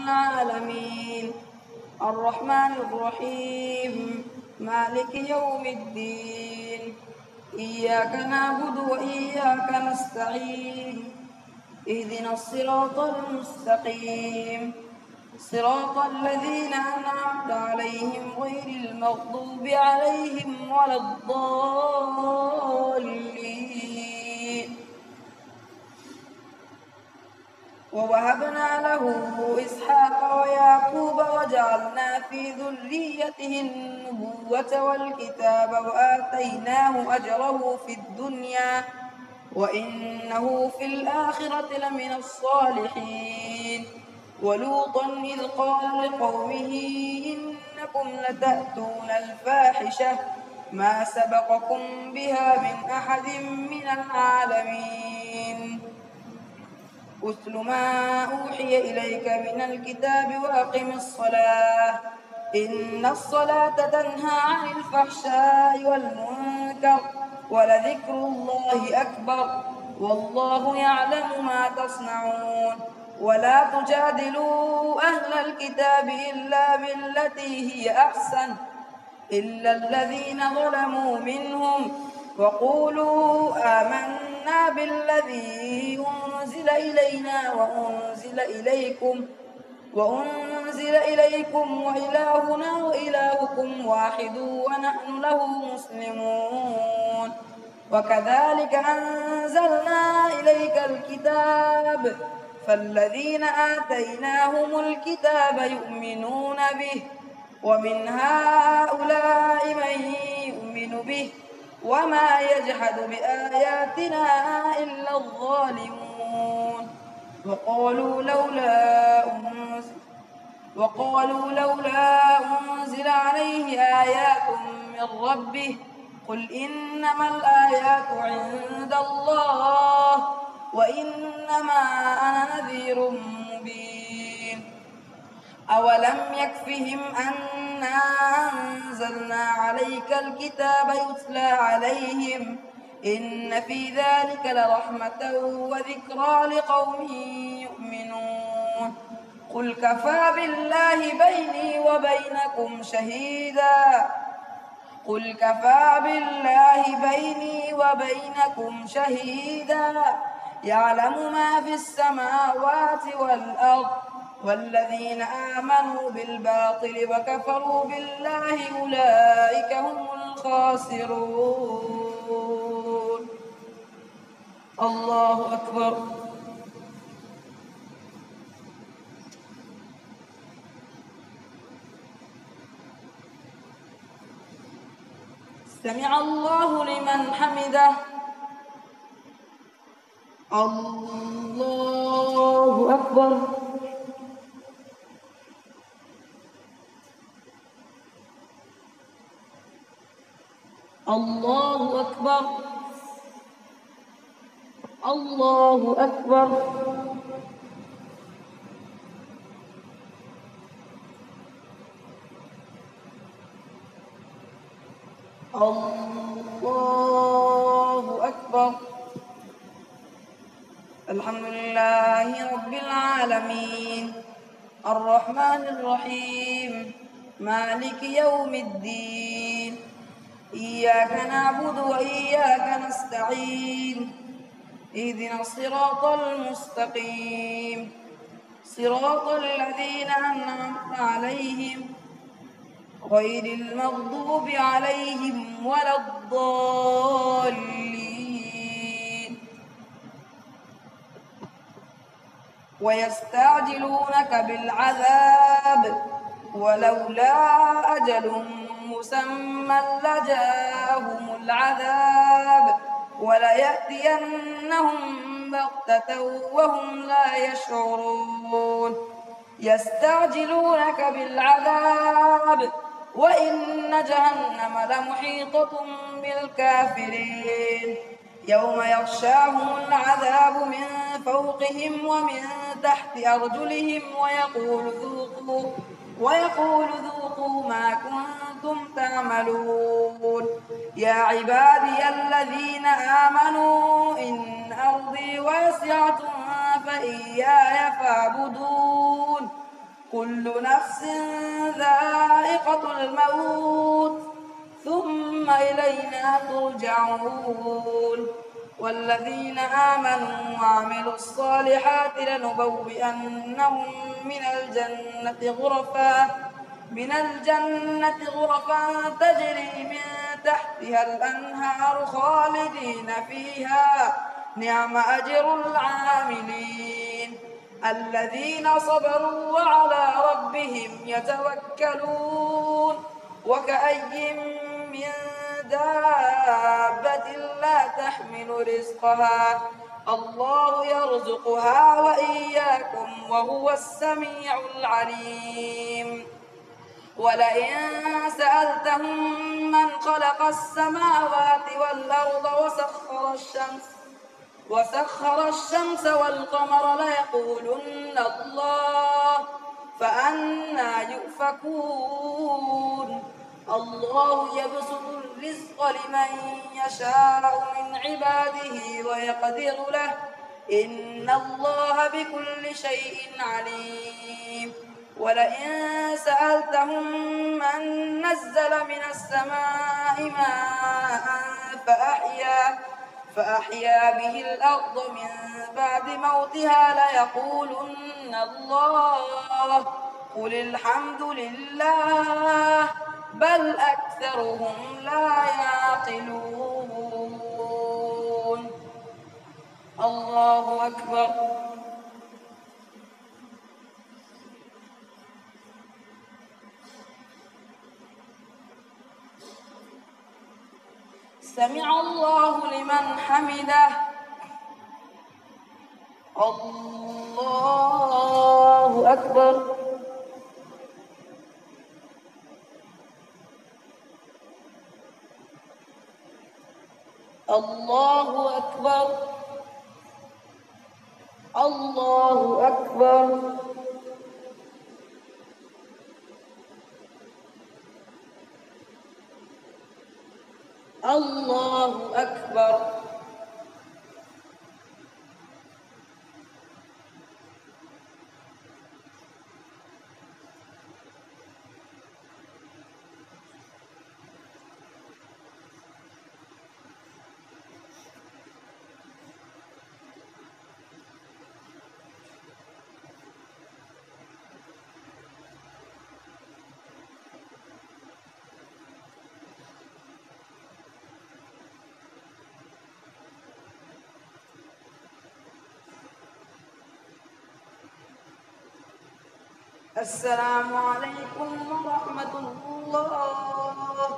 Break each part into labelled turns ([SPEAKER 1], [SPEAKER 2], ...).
[SPEAKER 1] العالمين الرحمن الرحيم مالك يوم الدين إياك نعبد وإياك نستعين اهدنا الصراط المستقيم صراط الذين أنعمت عليهم غير المغضوب عليهم ولا الضالين. ووهبنا له إسحاق ويعقوب وجعلنا في ذريته النبوة والكتاب وآتيناه أجره في الدنيا وإنه في الآخرة لمن الصالحين. ولوطا إذ قال لقومه إنكم لتأتون الفاحشة ما سبقكم بها من أحد من العالمين. اتل ما أوحي إليك من الكتاب وأقم الصلاة إن الصلاة تنهى عن الفحشاء والمنكر ولذكر الله أكبر والله يعلم ما تصنعون. ولا تجادلوا أهل الكتاب إلا بالتي هي أحسن إلا الذين ظلموا منهم وقولوا آمنا بالذي أنزل إلينا وأنزل إليكم وإلهنا وإلهكم واحد ونحن له مسلمون. وكذلك أنزلنا إليك الكتاب فالذين آتيناهم الكتاب يؤمنون به ومن هؤلاء من يؤمن به وما يجحد بآياتنا إلا الظالمون. وقالوا لولا أنزل عليه آيات من ربه قل إنما الآيات عند الله وإنما أنا نذير مبين. أولم يكفهم أنا أنزلنا عليك الكتاب يتلى عليهم إن في ذلك لرحمة وذكرى لقوم يؤمنون. قل كفى بالله بيني وبينكم شهيدا يعلم ما في السماوات والأرض والذين آمنوا بالباطل وكفروا بالله أولئك هم الخاسرون. الله أكبر. سمع الله لمن حمده. الله أكبر. الله أكبر. الله أكبر. الله أكبر. الحمد لله رب العالمين الرحمن الرحيم مالك يوم الدين إياك نعبد وإياك نستعين اهدنا الصراط المستقيم صراط الذين أنعمت عليهم غير المغضوب عليهم ولا الضالين. ويستعجلونك بالعذاب ولولا أجل مسمى لجاءهم العذاب وليأتينهم بغتة وهم لا يشعرون. يستعجلونك بالعذاب وإن جهنم لمحيطة بالكافرين يوم يغشاهم العذاب من فوقهم ومن تحت أرجلهم ويقول ذوقوا ما كنتم تعملون. يا عبادي الذين آمنوا إن أرضي واسعة فإياي فاعبدون كل نفس ذائقة الموت ثم إلينا ترجعون والذين آمنوا وعملوا الصالحات لنبوئنهم من الجنة غرفا تجري من تحتها الأنهار خالدين فيها نعم أجر العاملين الذين صبروا وعلى ربهم يتوكلون وكأي من دابة لا تحمل رزقها الله يرزقها وإياكم وهو السميع العليم ولئن سألتهم من خلق السماوات والأرض وسخر الشمس والقمر ليقولن الله فأنى يؤفكون الله يبسط الرزق لمن يشاء من عباده ويقدر له إن الله بكل شيء عليم ولئن سألتهم من نزل من السماء ماء فأحيا به الأرض من بعد موتها ليقولن الله قل الحمد لله بل أكثرهم لا يعقلون الله أكبر سمع الله لمن حمده الله أكبر الله أكبر الله أكبر الله أكبر السلام عليكم ورحمة الله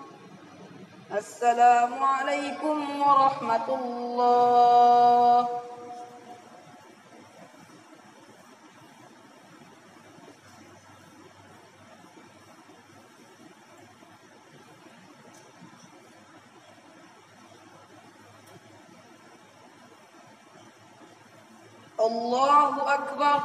[SPEAKER 1] السلام عليكم ورحمة الله الله أكبر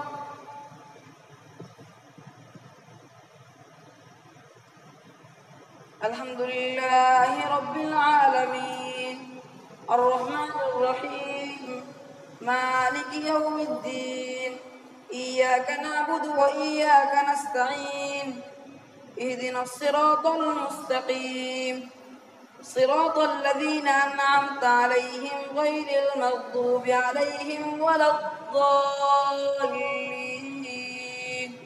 [SPEAKER 1] الحمد لله رب العالمين الرحمن الرحيم مالك يوم الدين إياك نعبد وإياك نستعين اهدنا الصراط المستقيم صراط الذين أنعمت عليهم غير المغضوب عليهم ولا الضالين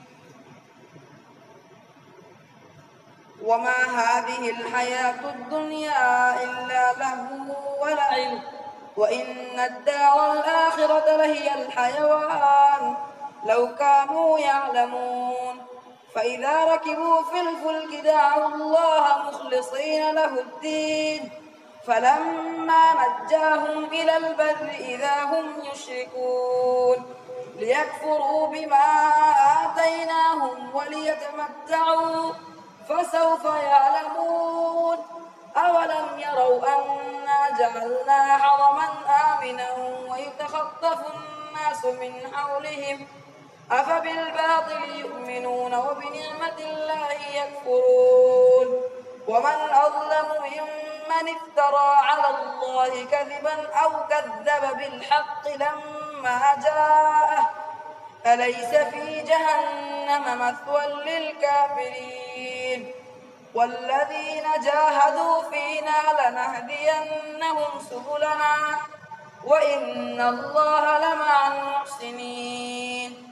[SPEAKER 1] وما هذه الحياة الدنيا إلا لهو ولعب وإن الدار الآخرة لهي الحيوان لو كانوا يعلمون فإذا ركبوا في الفلك دعوا الله مخلصين له الدين فلما نجاهم إلى البر إذا هم يشركون ليكفروا بما آتيناهم وليتمتعوا فسوف يعلمون أولم يروا أنا جعلنا حرما آمنا ويتخطف الناس من حولهم أفبالباطل يؤمنون وبنعمة الله يكفرون ومن أظلم ممن افترى على الله كذبا أو كذب بالحق لما جاءه أليس في جهنم جهنم مثوى للكافرين والذين جاهدوا فينا لنهدينهم سبلنا وإن الله لمع المحسنين.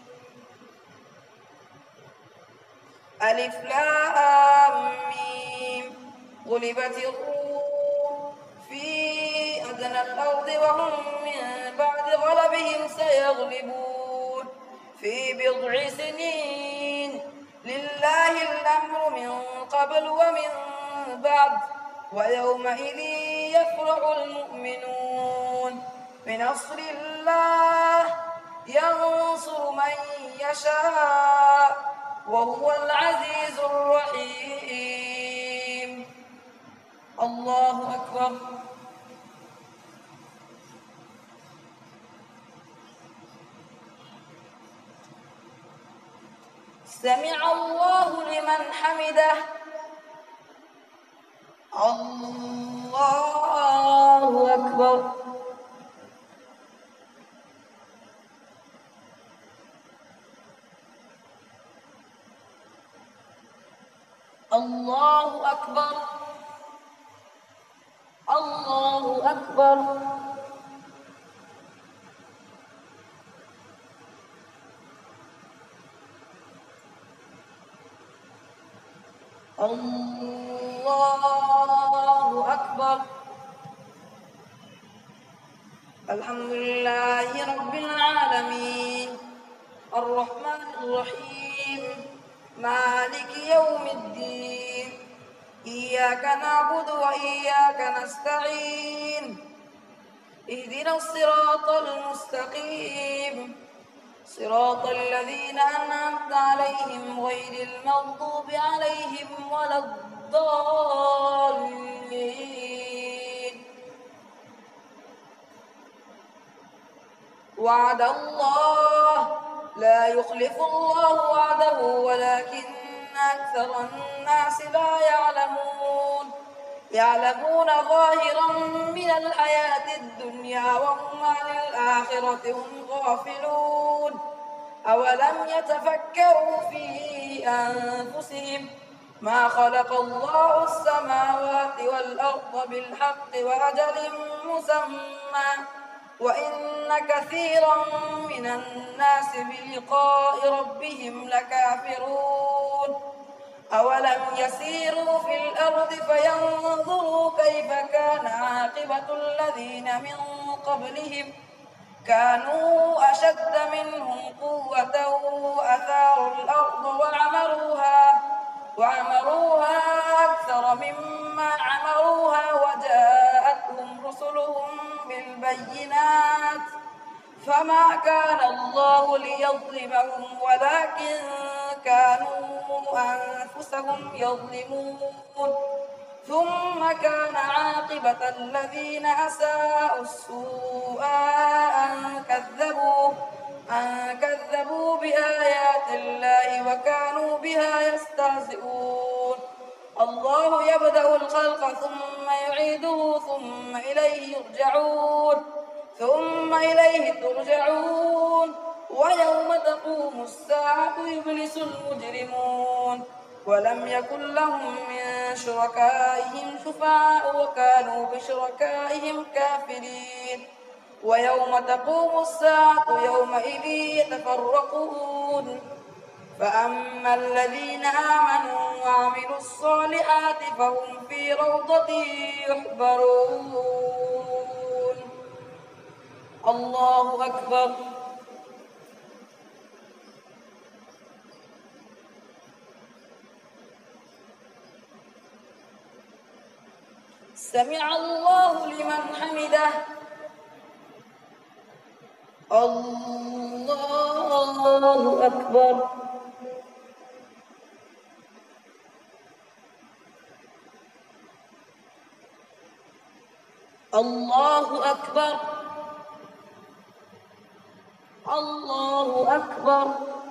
[SPEAKER 1] ألف لام ميم غلبت الروم في أدنى الأرض وهم من بعد غلبهم سيغلبون في بضع سنين لله الأمر من قبل ومن بعد ويومئذ يفرح المؤمنون بنصر الله ينصر من يشاء وهو العزيز الرحيم. الله أكبر. سمع الله لمن حمده. الله أكبر. الله أكبر. الله أكبر. الله أكبر. الحمد لله رب العالمين الرحمن الرحيم مالك يوم الدين إياك نعبد وإياك نستعين اهدنا الصراط المستقيم صراط الذين أنعمت عليهم غير المغضوب عليهم ولا الضالين. وعد الله لا يخلف الله وعده ولكن أكثر الناس لا يعلمون ظاهرا من الحياة الدنيا وهم عن الآخرة هم غافلون. أولم يتفكروا في أنفسهم ما خلق الله السماوات والأرض بالحق وأجل مسمى وإن كثيرا من الناس بلقاء ربهم لكافرون. أولم يسيروا في الأرض فينظروا كيف كان عاقبة الذين من قبلهم كانوا أشد منهم قوة وأثاروا الأرض وعمروها أكثر مما عمروها وجاءتهم رسلهم بالبينات فما كان الله ليظلمهم ولكن كانوا أنفسهم يظلمون. ثم كان عاقبة الذين أساءوا السوء أن كذبوا بآيات الله وكانوا بها يستهزئون. الله يبدأ الخلق ثم يعيده ثم إليه ترجعون. ويوم تقوم الساعة يبلس المجرمون ولم يكن لهم من شركائهم شفعاء وكانوا بشركائهم كافرين. ويوم تقوم الساعة يومئذ يتفرقون فأما الذين آمنوا وعملوا الصالحات فهم في روضة يحبرون. الله أكبر. سمع الله لمن حمده. الله أكبر. الله أكبر. الله أكبر.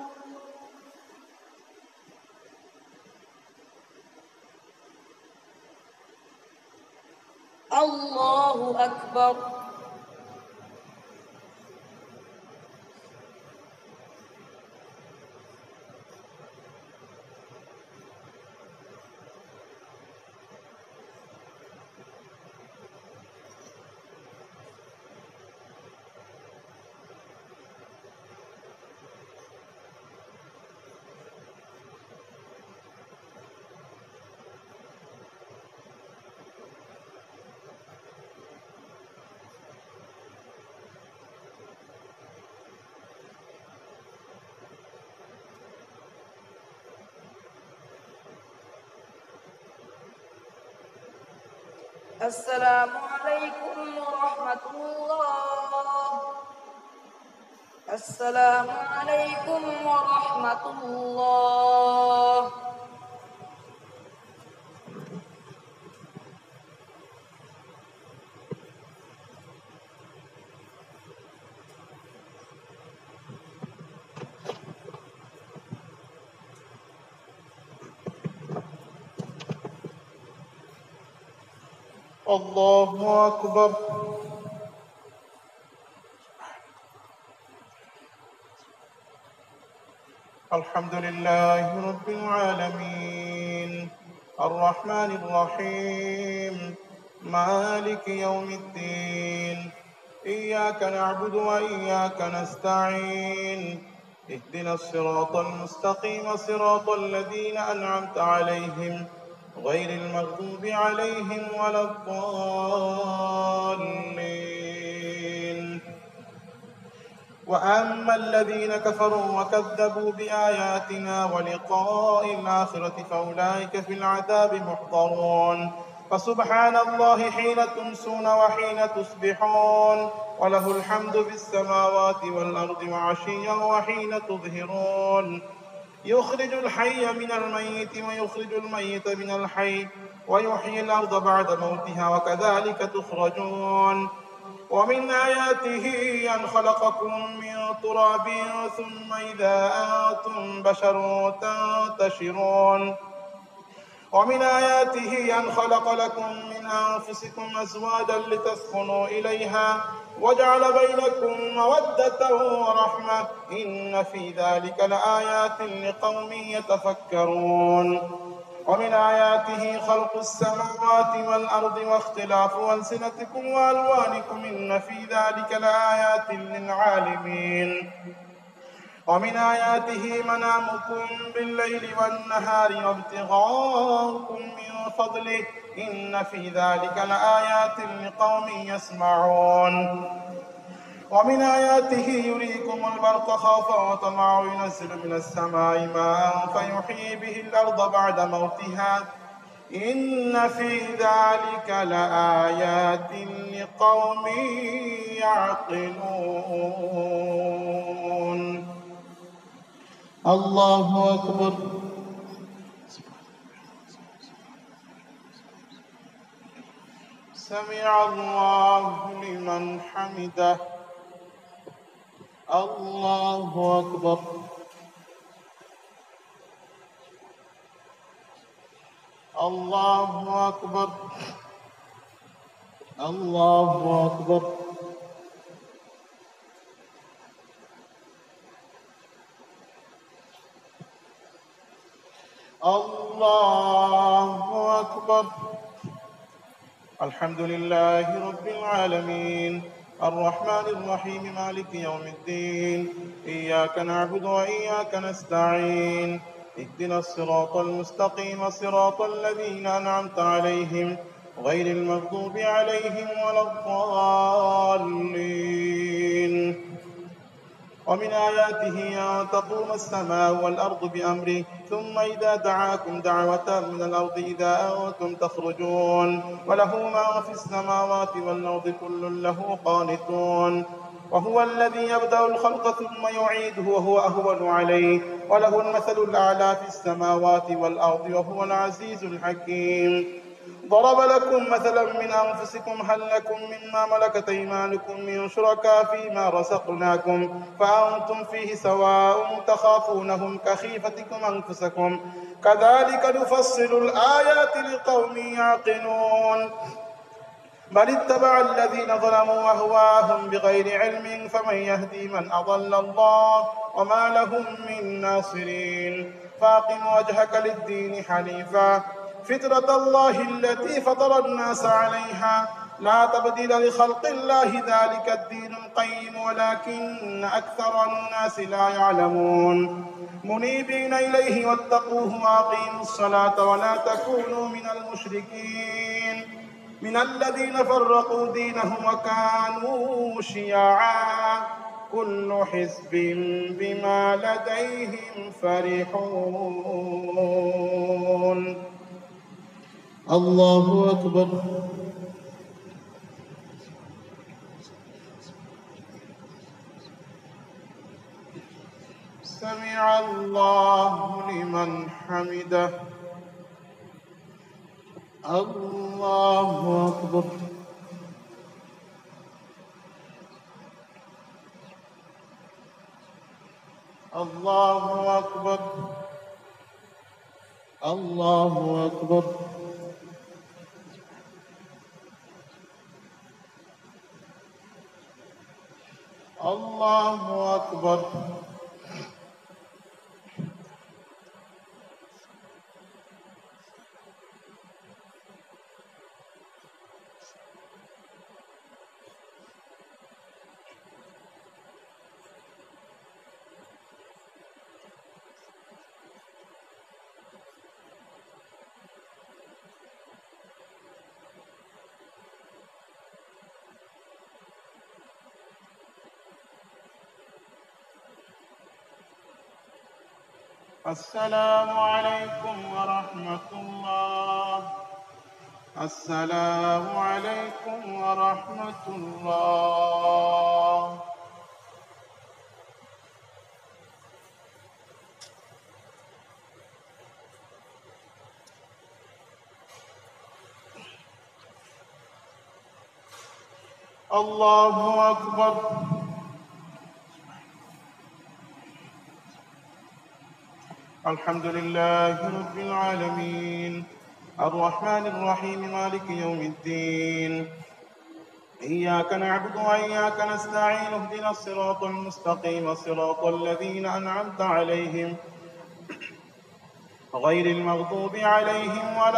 [SPEAKER 1] الله أكبر. السلام عليكم ورحمة الله. السلام عليكم ورحمة الله.
[SPEAKER 2] الله أكبر. الحمد لله رب العالمين الرحمن الرحيم مالك يوم الدين إياك نعبد وإياك نستعين اهدنا الصراط المستقيم صراط الذين أنعمت عليهم غير المغضوب عليهم ولا الضالين. وأما الذين كفروا وكذبوا بآياتنا ولقاء الآخرة فأولئك في العذاب محضرون. فسبحان الله حين تمسون وحين تصبحون وله الحمد في السماوات والأرض وعشيا وحين تظهرون. يخرج الحي من الميت ويخرج الميت من الحي ويحيي الأرض بعد موتها وكذلك تخرجون. ومن آياته أن خلقكم من تراب ثم إذا أنتم بشر تنتشرون. ومن آياته أن خلق لكم من أنفسكم أزواجا لتسكنوا إليها وجعل بينكم مودة ورحمة إن في ذلك لآيات لقوم يتفكرون. ومن آياته خلق السماوات والأرض واختلاف ألسنتكم وألوانكم إن في ذلك لآيات للعالمين. ومن آياته منامكم بالليل والنهار وابتغاؤكم من فضله إن في ذلك لآيات لقوم يسمعون. ومن آياته يريكم البرق خوفا وطمعا وينزل من السماء ماء فيحيي به الأرض بعد موتها إن في ذلك لآيات لقوم يعقلون. الله أكبر. سمع الله لمن حمده. الله أكبر. الله أكبر. الله أكبر. الله أكبر. الحمد لله رب العالمين الرحمن الرحيم مالك يوم الدين إياك نعبد وإياك نستعين اهدنا الصراط المستقيم صراط الذين أنعمت عليهم غير المغضوب عليهم ولا الضالين. ومن آياته أن تقوم السماء والأرض بأمره ثم إذا دعاكم دعوة من الأرض إذا أنتم تخرجون. وله ما في السماوات والأرض كل له قانتون. وهو الذي يبدأ الخلق ثم يعيده وهو أهون عليه وله المثل الأعلى في السماوات والأرض وهو العزيز الحكيم. ضرب لكم مثلا من أنفسكم هل لكم مما ملكت أيمانكم من شركاء فيما رزقناكم فأنتم فيه سواء تخافونهم كخيفتكم أنفسكم كذلك نفصل الآيات لقوم يعقلون. بل اتبع الذين ظلموا أهواءهم بغير علم فمن يهدي من أضل الله وما لهم من ناصرين. فأقم وجهك للدين حنيفا فطرة الله التي فطر الناس عليها لا تبديل لخلق الله ذلك الدين القيم ولكن أكثر الناس لا يعلمون. منيبين إليه واتقوه وأقيموا الصلاة ولا تكونوا من المشركين من الذين فرقوا دينهم وكانوا شيعا كل حزب بما لديهم فرحون. الله أكبر. سمع الله لمن حمده. الله أكبر. الله أكبر. الله أكبر. الله أكبر. السلام عليكم ورحمة الله. السلام عليكم ورحمة الله. الله أكبر. الحمد لله رب العالمين الرحمن الرحيم مالك يوم الدين إياك نعبد وإياك نستعين اهدنا الصراط المستقيم صراط الذين أنعمت عليهم غير المغضوب عليهم ولا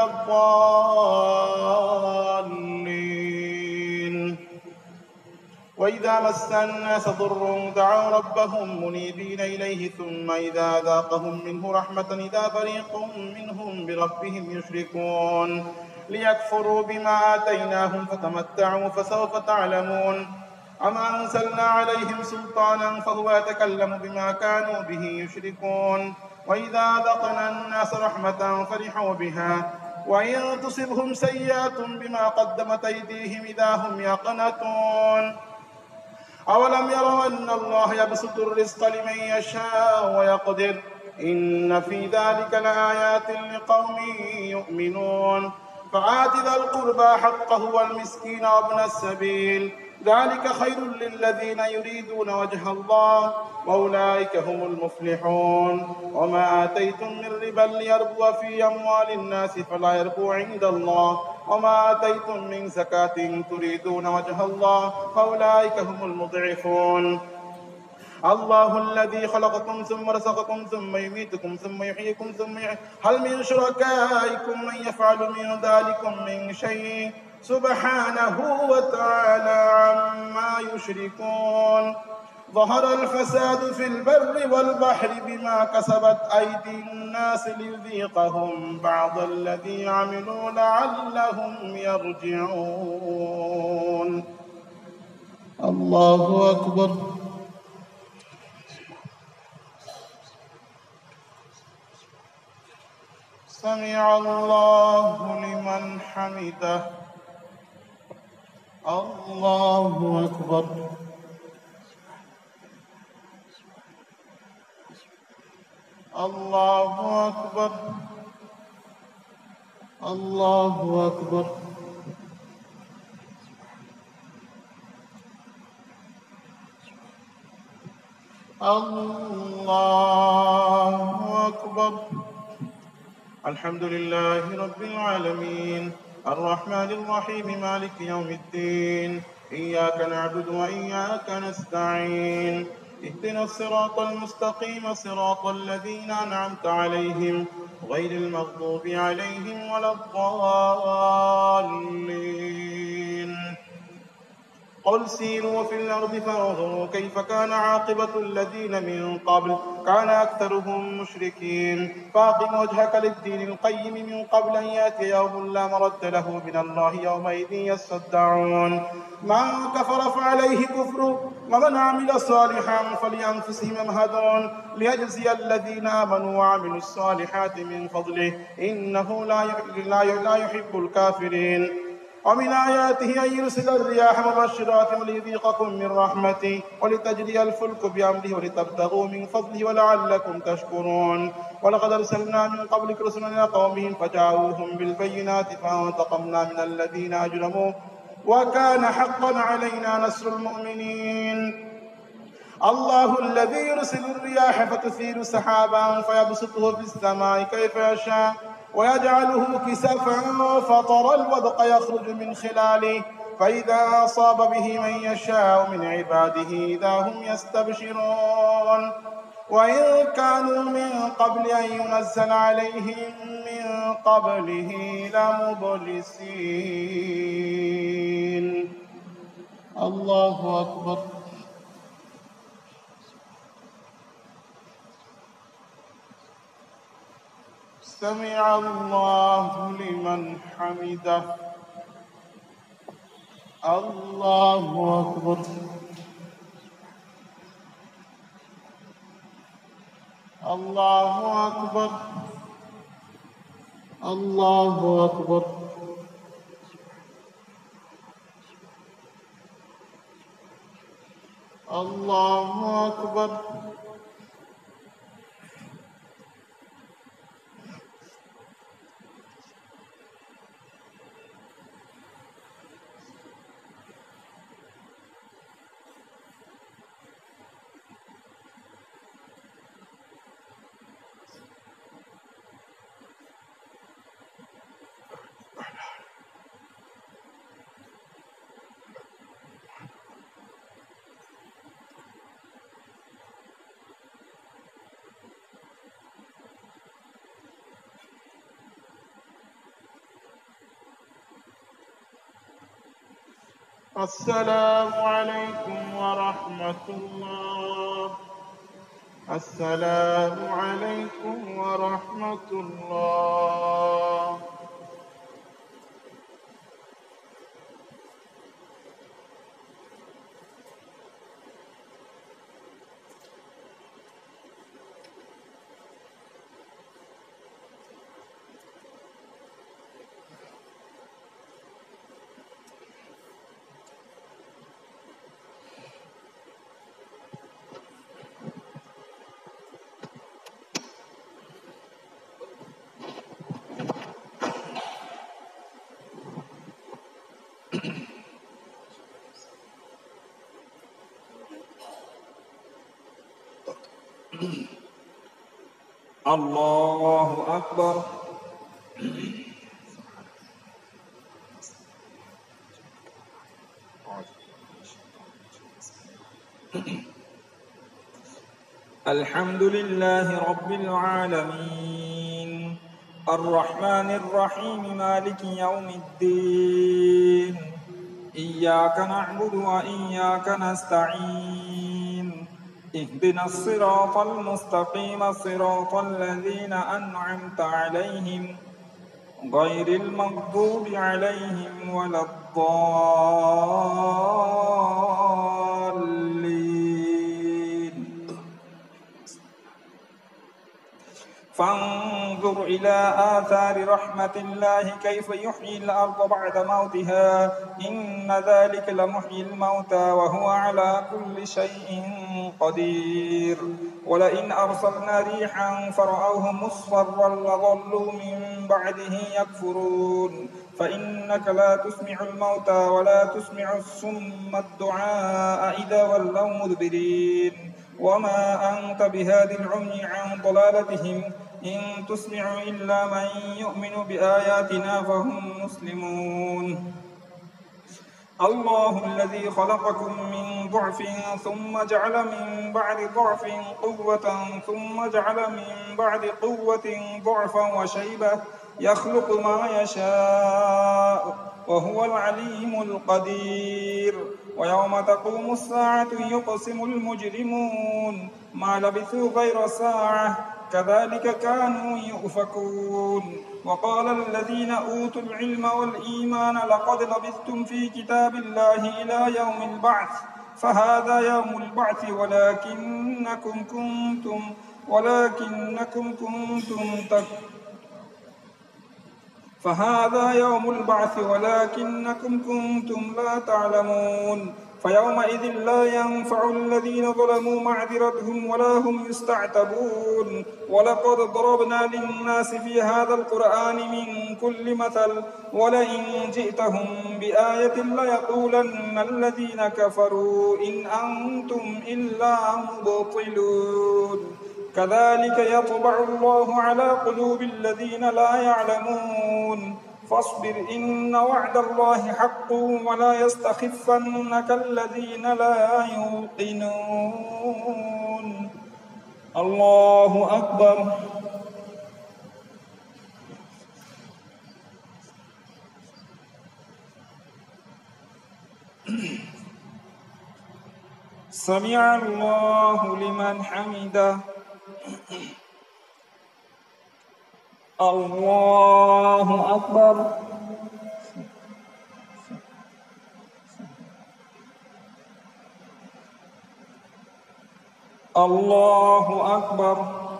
[SPEAKER 2] الضالين. وإذا مس الناس ضر دعوا ربهم منيبين إليه ثم إذا ذاقهم منه رحمة إذا فريق منهم بربهم يشركون ليكفروا بما آتيناهم فتمتعوا فسوف تعلمون. أما أنزلنا عليهم سلطانا فهو يتكلم بما كانوا به يشركون. وإذا ذقنا الناس رحمة فرحوا بها وإن تصبهم سيئات بما قدمت أيديهم إذا هم يقنطون. أولم يروا أن الله يبسط الرزق لمن يشاء ويقدر إن في ذلك لآيات لقوم يؤمنون. فآت ذا القربى حقه والمسكين وابن السبيل ذلك خير للذين يريدون وجه الله وأولئك هم المفلحون. وما آتيتم من ربا ليربو في أموال الناس فلا يربو عند الله وما آتيتم من زكاة تريدون وجه الله فأولئك هم المضعفون. الله الذي خلقكم ثم رزقكم ثم يميتكم ثم يحييكم هل من شركائكم من يفعل من ذلكم من شيء سبحانه وتعالى عما يشركون. ظهر الفساد في البر والبحر بما كسبت أيدي الناس ليذيقهم بعض الذي عملوا لعلهم يرجعون. الله أكبر. سمع الله لمن حمده. الله أكبر. الله أكبر. الله أكبر. الله أكبر. الحمد لله رب العالمين الرحمن الرحيم مالك يوم الدين إياك نعبد وإياك نستعين اهدنا الصراط المستقيم صراط الذين أنعمت عليهم غير المغضوب عليهم ولا الضالين. قل سيروا في الأرض فانظروا كيف كان عاقبة الذين من قبل كان أكثرهم مشركين. فأقم وجهك للدين القيم من قبل أن يأتي يوم لا مرد له من الله يومئذ يصدعون. من كفر فعليه كفره ومن عمل صالحا فلأنفسهم يمهدون ليجزي الذين آمنوا وعملوا الصالحات من فضله إنه لا يحب الكافرين. ومن آياته أن يرسل الرياح مبشرات وليذيقكم من رحمته ولتجري الفلك بأمره ولتبتغوا من فضله ولعلكم تشكرون. ولقد أرسلنا من قبلك رسلا إلى قومهم فجاءوهم بالبينات فانتقمنا من الذين أجرموا وكان حقا علينا نصر المؤمنين. الله الذي يرسل الرياح فتثير سحابا فيبسطه في السماء كيف يشاء ويجعله كسفا فترى الودق يخرج من خلاله فإذا أصاب به من يشاء من عباده إذا هم يستبشرون. وإن كانوا من قبل أن ينزل عليهم من قبله لمبلسين. الله أكبر. سمع الله لمن حمده. الله أكبر. الله أكبر. الله أكبر. الله أكبر. السلام عليكم ورحمة الله. السلام عليكم ورحمة الله.
[SPEAKER 3] الله أكبر. الحمد لله رب العالمين الرحمن الرحيم مالك يوم الدين إياك نعبد وإياك نستعين اهدنا الصراط المستقيم صراط الذين أنعمت عليهم غير المغضوب عليهم ولا الضالين. فانظر إلى آثار رحمة الله كيف يحيي الأرض بعد موتها إن ذلك لمحيي الموتى وهو على كل شيء قدير. ولئن أرسلنا ريحا فرأوه مصفرا لظلوا من بعده يكفرون فإنك لا تسمع الموتى ولا تسمع الصم الدعاء إذا ولوا مدبرين وما أنت بهاد العمي عن ضلالتهم إن تسمع إلا من يؤمن بآياتنا فهم مسلمون. الله الذي خلقكم من ضعف ثم جعل من بعد ضعف قوة ثم جعل من بعد قوة ضعفا وشيبة يخلق ما يشاء وهو العليم القدير. ويوم تقوم الساعة يقسم المجرمون ما لبثوا غير ساعة كذلك كانوا يؤفكون. وقال الذين أوتوا العلم والإيمان لقد لبثتم في كتاب الله إلى يوم البعث فهذا يوم البعث ولكنكم كنتم فهذا يوم البعث ولكنكم كنتم لا تعلمون فيومئذ لا ينفع الذين ظلموا معذرتهم ولا هم يستعتبون ولقد ضربنا للناس في هذا القرآن من كل مثل ولئن جئتهم بآية ليقولن الذين كفروا إن أنتم إلا مبطلون كذلك يطبع الله على قلوب الذين لا يعلمون فاصبر إن وعد الله حق ولا يستخفنك الذين لا يوقنون الله أكبر سمع الله لمن حمده الله أكبر الله أكبر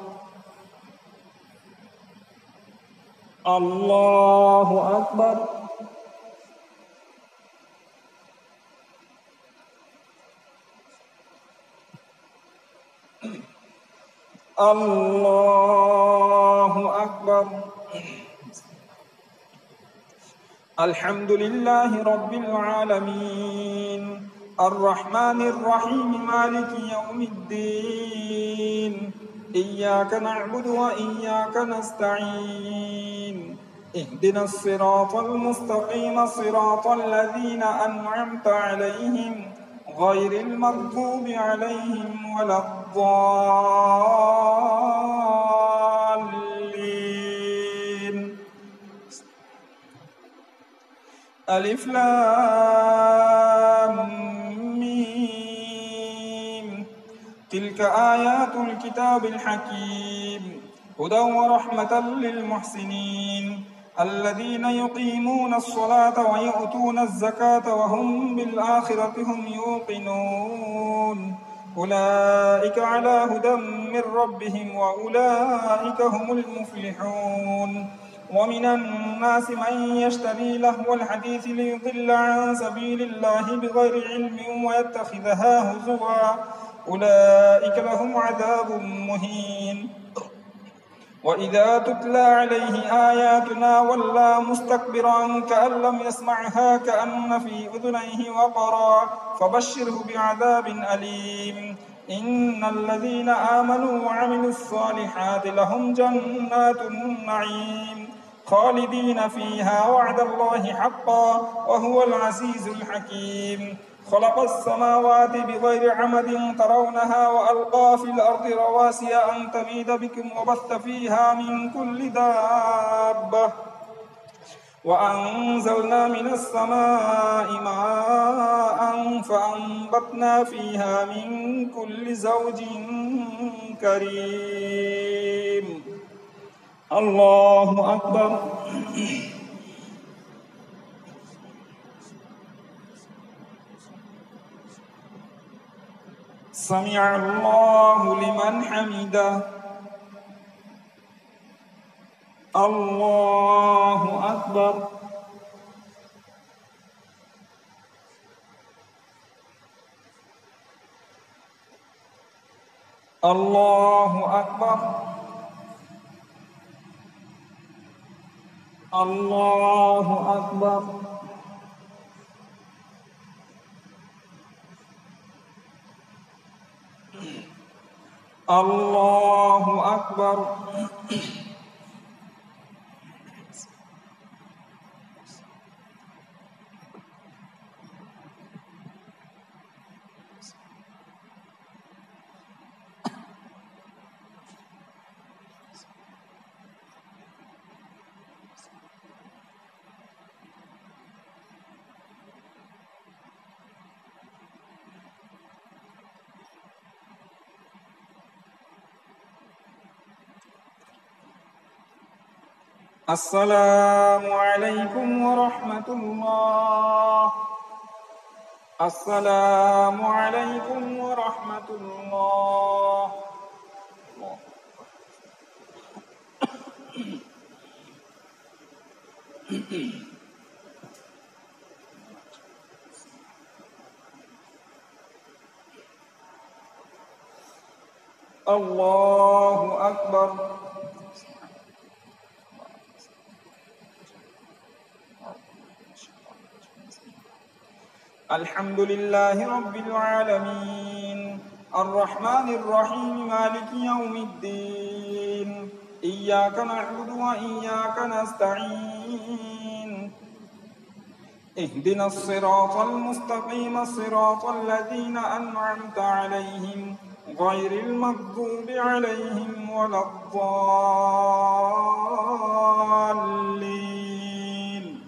[SPEAKER 3] الله أكبر الله أكبر الحمد لله رب العالمين الرحمن الرحيم مالك يوم الدين إياك نعبد وإياك نستعين اهدنا الصراط المستقيم صراط الذين أنعمت عليهم غير المغضوب عليهم ولا الضالين ألف لام ميم تلك آيات الكتاب الحكيم هدى ورحمة للمحسنين الذين يقيمون الصلاة ويؤتون الزكاة وهم بالآخرة هم يوقنون أولئك على هدى من ربهم وأولئك هم المفلحون ومن الناس من يشتري لهو الحديث ليضل عن سبيل الله بغير علم ويتخذها هزوا أولئك لهم عذاب مهين وإذا تتلى عليه آياتنا ولى مستكبرا كأن لم يسمعها كأن في أذنيه وقرا فبشره بعذاب أليم إن الذين آمنوا وعملوا الصالحات لهم جنات النعيم خالدين فيها وعد الله حقا وهو العزيز الحكيم خلق السماوات بغير عمد ترونها وألقى في الأرض رواسي أن تميد بكم وبث فيها من كل دابة وأنزلنا من السماء ماء فأنبتنا فيها من كل زوج كريم الله أكبر سمع الله لمن حمده الله أكبر الله أكبر الله أكبر الله أكبر السلام عليكم ورحمة الله السلام عليكم ورحمة الله الله أكبر. الحمد لله رب العالمين الرحمن الرحيم مالك يوم الدين إياك نعبد وإياك نستعين اهدنا الصراط المستقيم صراط الذين أنعمت عليهم غير المغضوب عليهم ولا الضالين.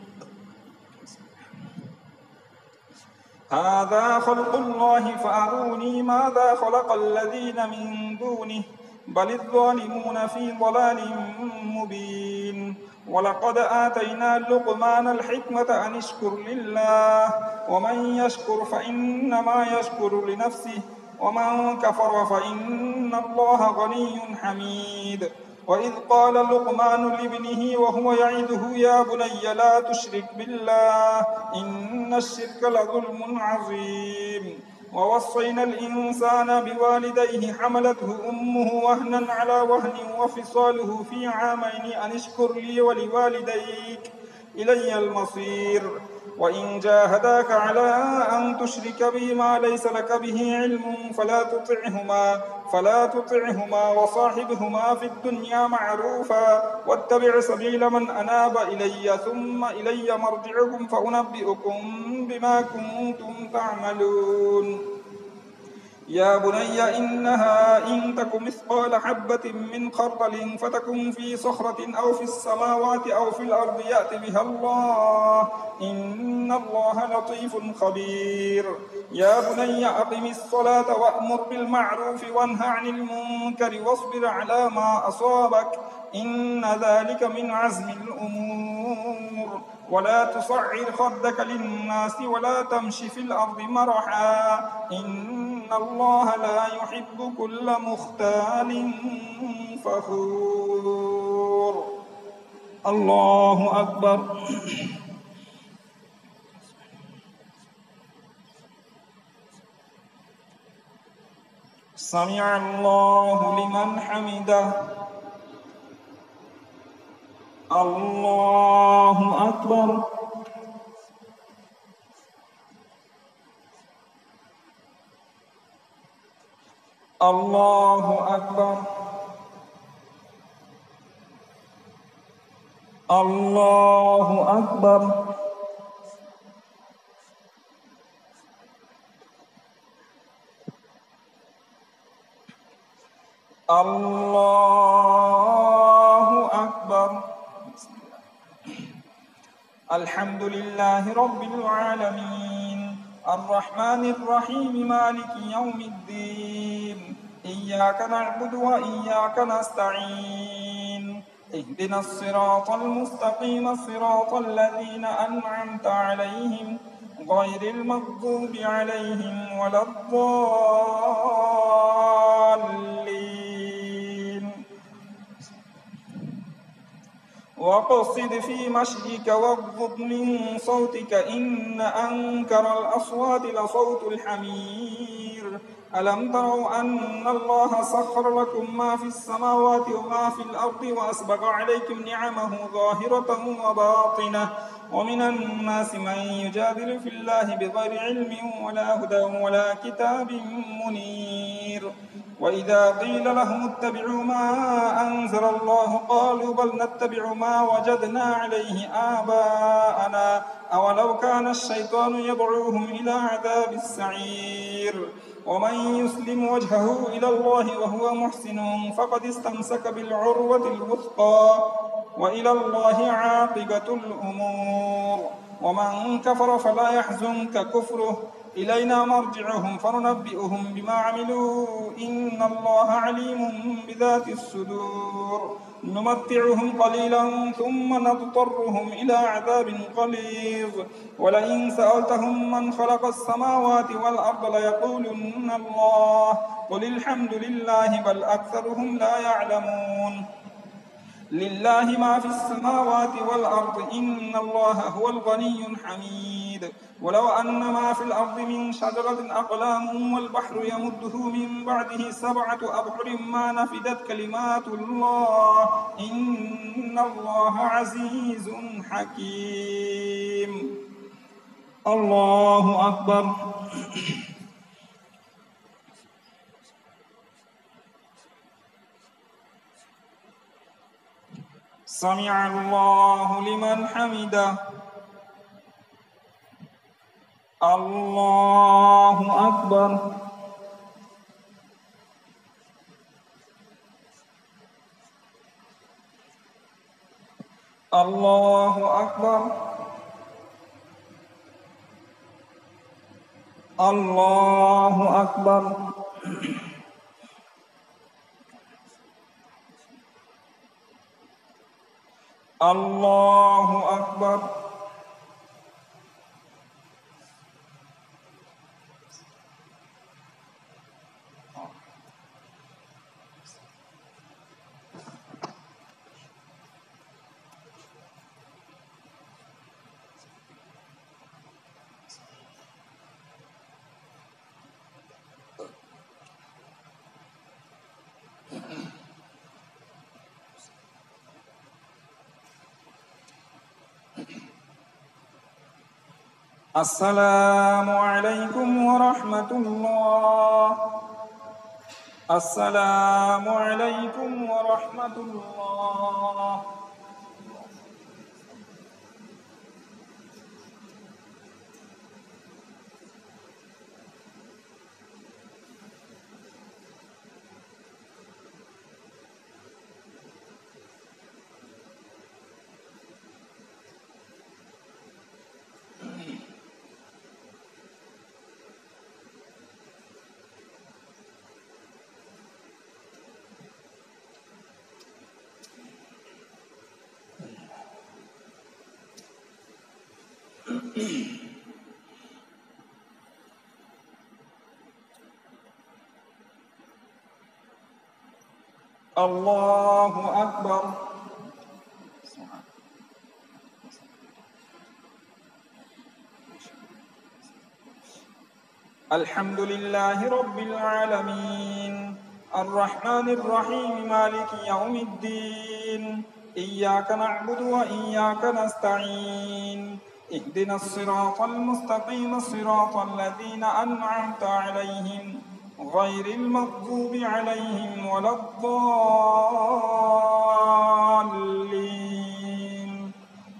[SPEAKER 3] هذا خلق الله فأروني ماذا خلق الذين من دونه بل الظالمون في ضلال مبين. ولقد آتينا لقمان الحكمة أن اشكر لله ومن يشكر فإنما يشكر لنفسه ومن كفر فإن الله غني حميد. وإذ قال لقمان لابنه وهو يعظه يا بني لا تشرك بالله إن الشرك لظلم عظيم. ووصينا الإنسان بوالديه حملته أمه وهنا على وهن وفصاله في عامين أن اشكر لي ولوالديك إلي المصير. وإن جاهداك على أن تشرك بي ما ليس لك به علم فلا تطعهما وصاحبهما في الدنيا معروفا واتبع سبيل من أناب إلي ثم إلي مرجعكم فأنبئكم بما كنتم تعملون. يا بني إنها إن تك مثقال حبة من خردل فتكن في صخرة أو في السماوات أو في الأرض يأت بها الله إن الله لطيف خبير. يا بني أقم الصلاة وأمر بالمعروف وانه عن المنكر واصبر على ما أصابك إن ذلك من عزم الأمور. ولا تصعر خدك للناس ولا تمش في الأرض مرحا إن الله لا يحب كل مختال فخور. الله أكبر. سمع الله لمن حمده. الله أكبر. الله أكبر. الله أكبر. الله أكبر. الحمد لله رب العالمين الرحمن الرحيم مالك يوم الدين إياك نعبد وإياك نستعين اهدنا الصراط المستقيم صراط الذين أنعمت عليهم غير المغضوب عليهم ولا الضالين. وقصد في مشيك واغضض من صوتك إن أنكر الأصوات لصوت الحمير. ألم تروا أن الله سخر لكم ما في السماوات وما في الأرض وأسبغ عليكم نعمه ظاهرة وباطنة ومن الناس من يجادل في الله بغير علم ولا هدى ولا كتاب منير. وإذا قيل لهم اتبعوا ما أنزل الله قالوا بل نتبع ما وجدنا عليه آباءنا أولو كان الشيطان يدعوهم إلى عذاب السعير. ومن يسلم وجهه إلى الله وهو محسن فقد استمسك بالعروة الوثقى وإلى الله عاقبة الأمور. ومن كفر فلا يحزنك كفره إلينا مرجعهم فننبئهم بما عملوا إن الله عليم بذات الصدور. نمتعهم قليلا ثم نضطرهم إلى عذاب غليظ. ولئن سألتهم من خلق السماوات والأرض ليقولن الله قل الحمد لله بل أكثرهم لا يعلمون. لله ما في السماوات والأرض إن الله هو الغني الحميد ولو أن ما في الأرض من شجرة أقلام والبحر يمده من بعده 7 أبحر ما نفدت كلمات الله إن الله عزيز حكيم. الله أكبر. سمع الله لمن حمده. الله أكبر. الله أكبر. الله أكبر. الله أكبر. السلام عليكم ورحمة الله. السلام عليكم ورحمة الله. الله أكبر. الحمد لله رب العالمين الرحمن الرحيم مالك يوم الدين إياك نعبد وإياك نستعين اهدنا الصراط المستقيم صراط الذين أنعمت عليهم غير المغضوب عليهم ولا الضالين.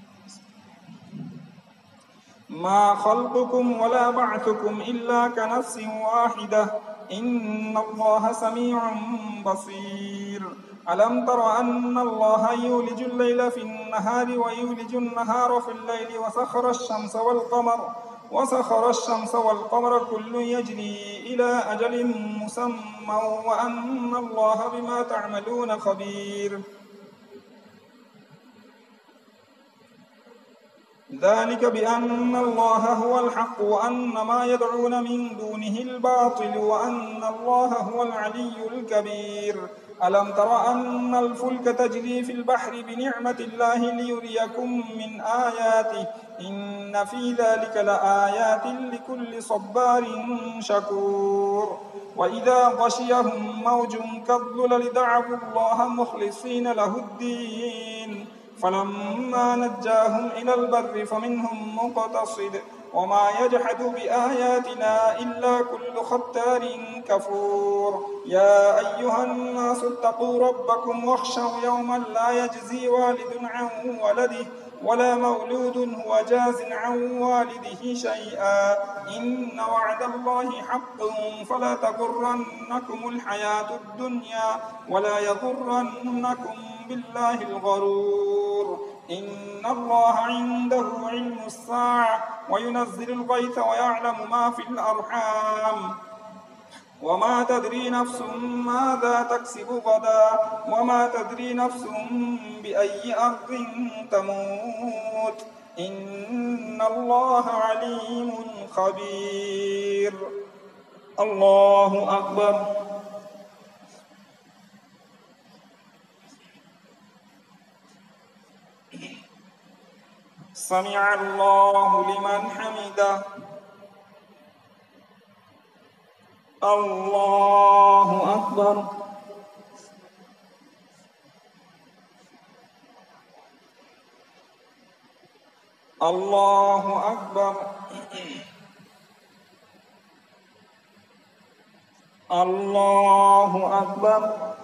[SPEAKER 3] ما خلقكم ولا بعثكم إلا كنفس واحدة إن الله سميع بصير. ألم تر أن الله يولج الليل في النهار ويولج النهار في الليل وسخر الشمس والقمر كل يجري إلى أجل مسمى وأن الله بما تعملون خبير. ذلك بأن الله هو الحق وأن ما يدعون من دونه الباطل وأن الله هو العلي الكبير. ألم تر أن الفلك تجري في البحر بنعمة الله ليريكم من آياته إن في ذلك لآيات لكل صبار شكور. وإذا غشيهم موج كالظلل دعوا الله مخلصين له الدين فلما نجاهم إلى البر فمنهم مقتصد وما يجحد بآياتنا إلا كل ختار كفور. يا أيها الناس اتقوا ربكم واخشوا يوما لا يجزي والد عن ولده ولا مولود هو جاز عن والده شيئا إن وعد الله حق فلا تغرنكم الحياة الدنيا ولا يغرنكم بالله الغرور. إن الله عنده علم الساعة وينزل الغيث ويعلم ما في الأرحام وما تدري نفس ماذا تكسب غدا وما تدري نفس بأي أرض تموت إن الله عليم خبير. الله أكبر. سمع الله لمن حمده. الله أكبر. الله أكبر. الله أكبر.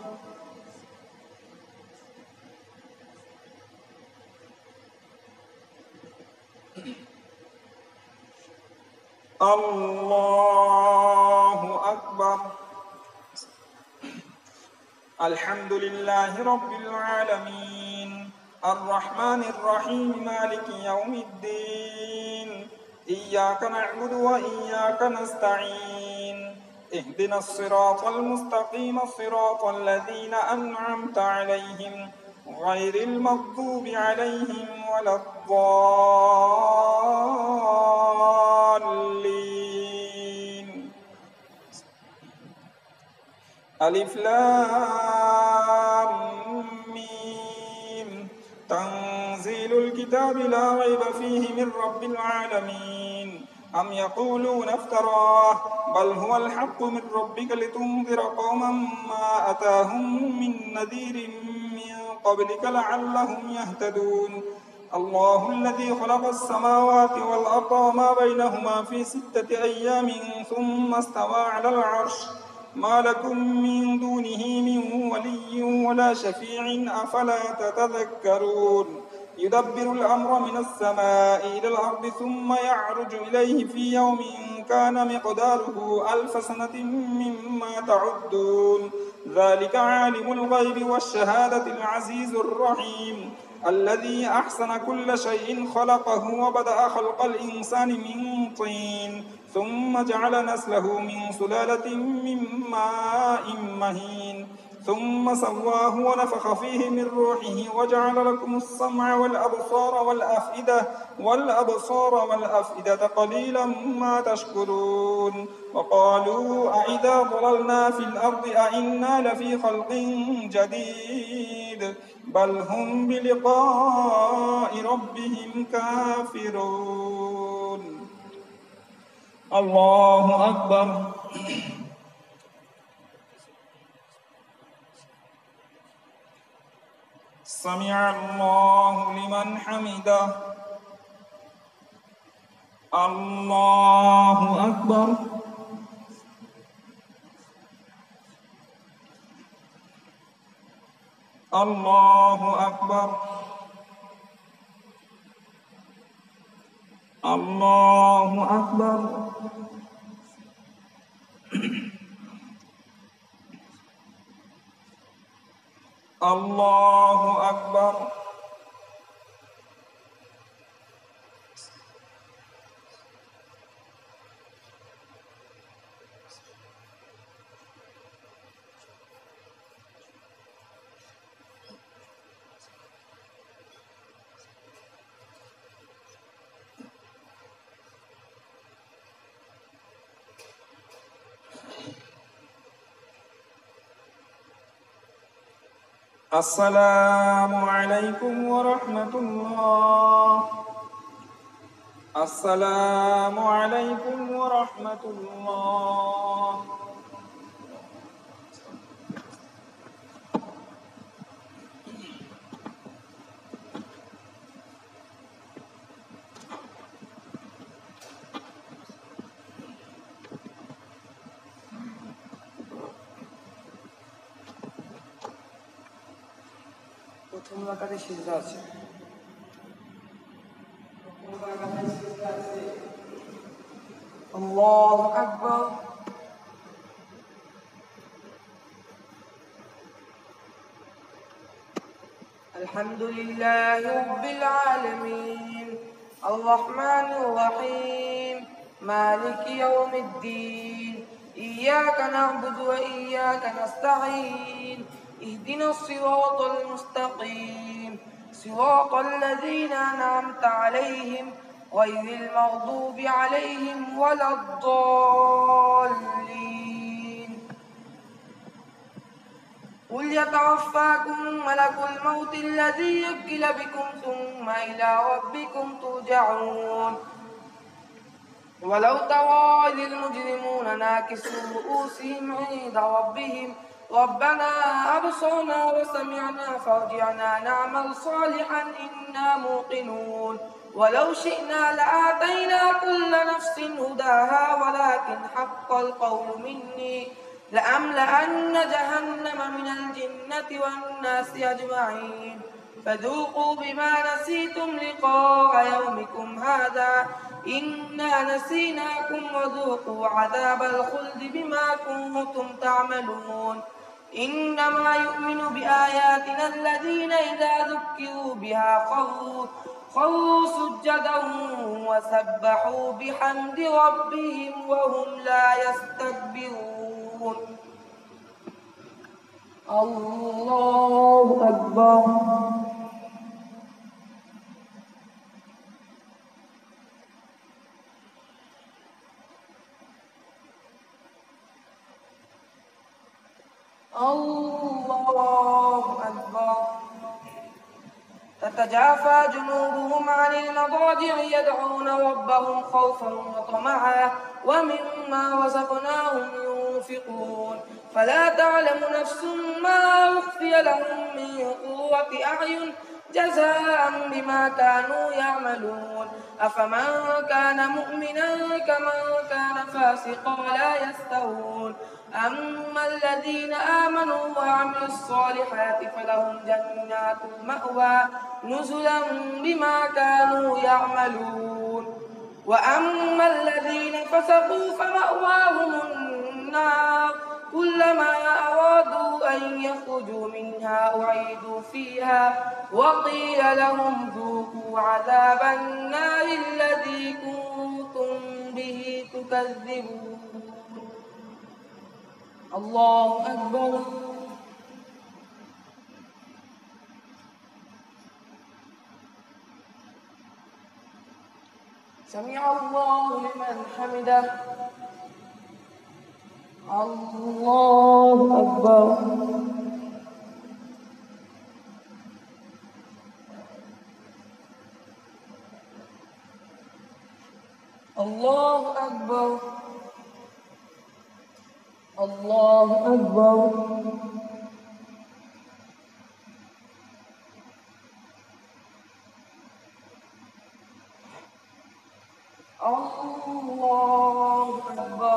[SPEAKER 3] الله أكبر. الحمد لله رب العالمين الرحمن الرحيم مالك يوم الدين إياك نعبد وإياك نستعين اهدنا الصراط المستقيم صراط الذين أنعمت عليهم غير المغضوب عليهم ولا الضالين. ألف لام ميم تنزيل الكتاب لا ريب فيه من رب العالمين. أم يقولون افتراه بل هو الحق من ربك لتنذر قوما ما أتاهم من نذير من قبلك لعلهم يهتدون. الله الذي خلق السماوات والأرض وما بينهما في 6 أيام ثم استوى على العرش ما لكم من دونه من ولي ولا شفيع أفلا تتذكرون. يدبر الأمر من السماء إلى الأرض ثم يعرج إليه في يوم كان مقداره 1000 سنة مما تعدون. ذلك عالم الغيب والشهادة العزيز الرحيم الذي أحسن كل شيء خلقه وبدأ خلق الإنسان من طين ثم جعل نسله من سلالة من ماء مهين ثم سواه ونفخ فيه من روحه وجعل لكم السمع والأبصار والأفئدة قليلا ما تشكرون. وقالوا أئذا ضللنا في الأرض أئنا لفي خلق جديد بل هم بلقاء ربهم كافرون. الله أكبر. سمع الله لمن حمده. الله أكبر. الله أكبر. الله أكبر. الله أكبر. السلام عليكم ورحمة الله. السلام عليكم ورحمة الله.
[SPEAKER 1] প্রথম রাকাতে সিজদা আছে। আল্লাহু আকবার। আলহামদুলিল্লাহি রাব্বিল আলামিন আর রহমানির রহিম মালিকি ইয়াউমিদ্দিন ইয়্যাকা না'বুদু ওয়া ইয়্যাকা নাস্তাঈন اهدنا الصراط المستقيم صراط الذين أنعمت عليهم غير المغضوب عليهم ولا الضالين قل يتوفاكم ملك الموت الذي وكل بكم ثم إلى ربكم ترجعون ولو ترى إذ المجرمون ناكسوا رؤوسهم عند ربهم ربنا أبصرنا وسمعنا فارجعنا نعمل صالحا إنا موقنون ولو شئنا لآتينا كل نفس هداها ولكن حق القول مني لأملأن جهنم من الجنة والناس أجمعين فذوقوا بما نسيتم لقاء يومكم هذا إنا نسيناكم وذوقوا عذاب الخلد بما كنتم تعملون إنما يؤمن بآياتنا الذين إذا ذكروا بها خروا سجدا وسبحوا بحمد ربهم وهم لا يستكبرون الله أكبر الله أكبر تتجافى جنوبهم عن المضاجع يدعون ربهم خوفا وطمعا ومما رزقناهم ينفقون فلا تعلم نفس ما أخفي لهم من قرة أعين جزاء بما كانوا يعملون أفمن كان مؤمنا كمن كان فاسقا لا يستوون أما الذين آمنوا وعملوا الصالحات فلهم جنات المأوى نزلا بما كانوا يعملون وأما الذين فسقوا فمأواهم النار كلما أرادوا أن يخرجوا منها أعيدوا فيها وقيل لهم ذوقوا عذاب النار الذي كنتم به تكذبون الله أكبر سمع الله لمن حمده الله أكبر الله أكبر الله أكبر الله أكبر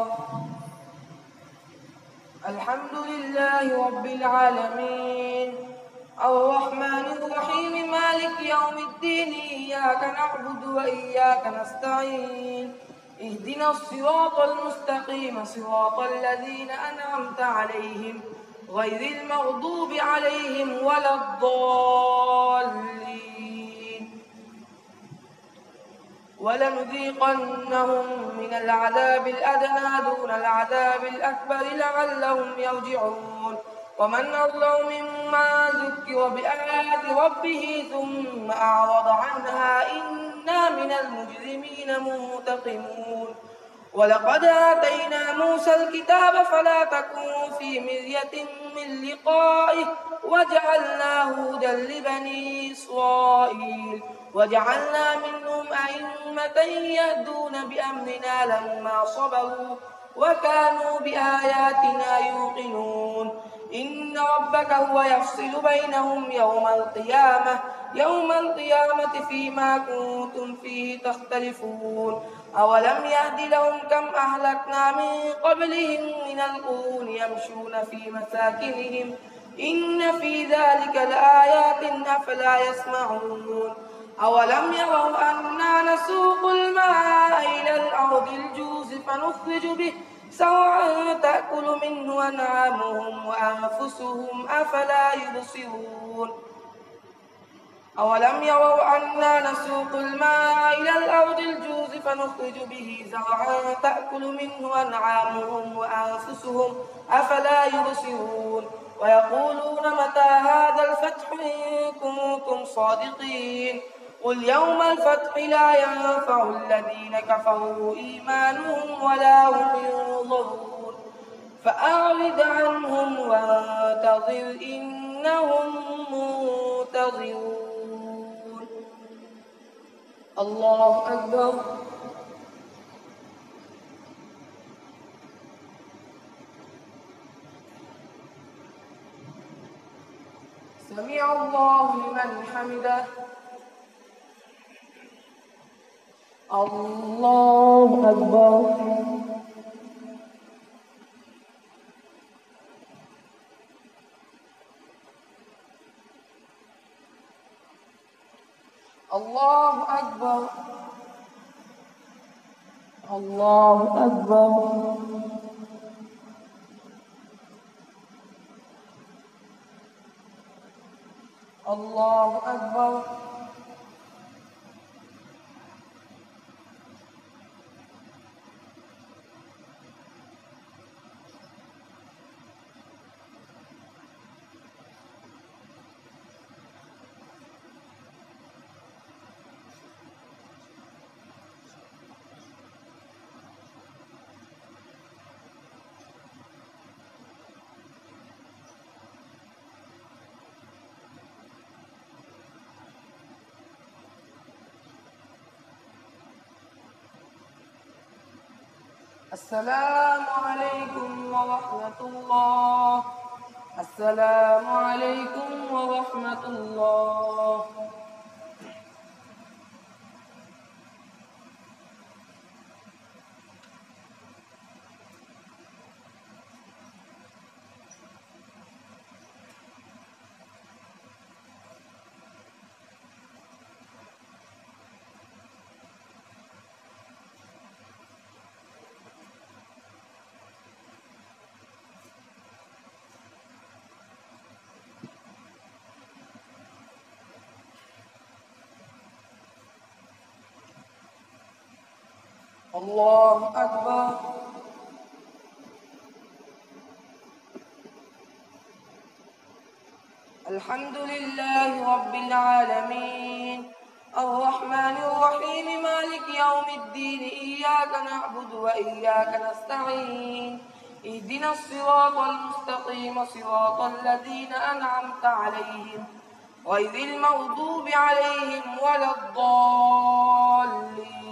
[SPEAKER 1] الحمد لله رب العالمين الرحمن الرحيم مالك يوم الدين إياك نعبد وإياك نستعين اهدنا الصراط المستقيم صراط الذين أنعمت عليهم غير المغضوب عليهم ولا الضالين ولنذيقنهم من العذاب الأدنى دون العذاب الأكبر لعلهم يرجعون ومن أظلم ممن ذكر بآيات ربه ثم أعرض عنها إنا من المجرمين منتقمون ولقد آتينا موسى الكتاب فلا تكن في مرية من لقائه وجعلناه هدى لبني إسرائيل وجعلنا منهم أئمة يهدون بأمرنا لما صبروا وكانوا بآياتنا يوقنون إن ربك هو يفصل بينهم يوم القيامة فيما كنتم فيه تختلفون أولم يهد لهم كم أهلكنا من قبلهم من القرون يمشون في مساكنهم إن في ذلك لآيات أفلا يسمعون أولم يروا أنا نسوق الماء إلى الأرض الجوز فنخرج به زرعا تأكل منه أنعامهم وأنفسهم أفلا يبصرون أولم يروا أنا نسوق الماء إلى الأرض الجوز فنخرج به زرعا تأكل منه أنعامهم وأنفسهم أفلا يبصرون ويقولون متى هذا الفتح إن كنتم صادقين قل يوم الفتح لا ينفع الذين كفروا إيمانهم ولا هم ينظرون فأعرض عنهم وانتظر إنهم منتظرون. الله أكبر. سمع الله لمن حمده. الله أكبر. الله أكبر. الله أكبر. الله أكبر. السلام عليكم ورحمة الله. السلام عليكم ورحمة الله. الله أكبر. الحمد لله رب العالمين الرحمن الرحيم مالك يوم الدين إياك نعبد وإياك نستعين اهدنا الصراط المستقيم صراط الذين أنعمت عليهم غير المغضوب عليهم ولا الضالين.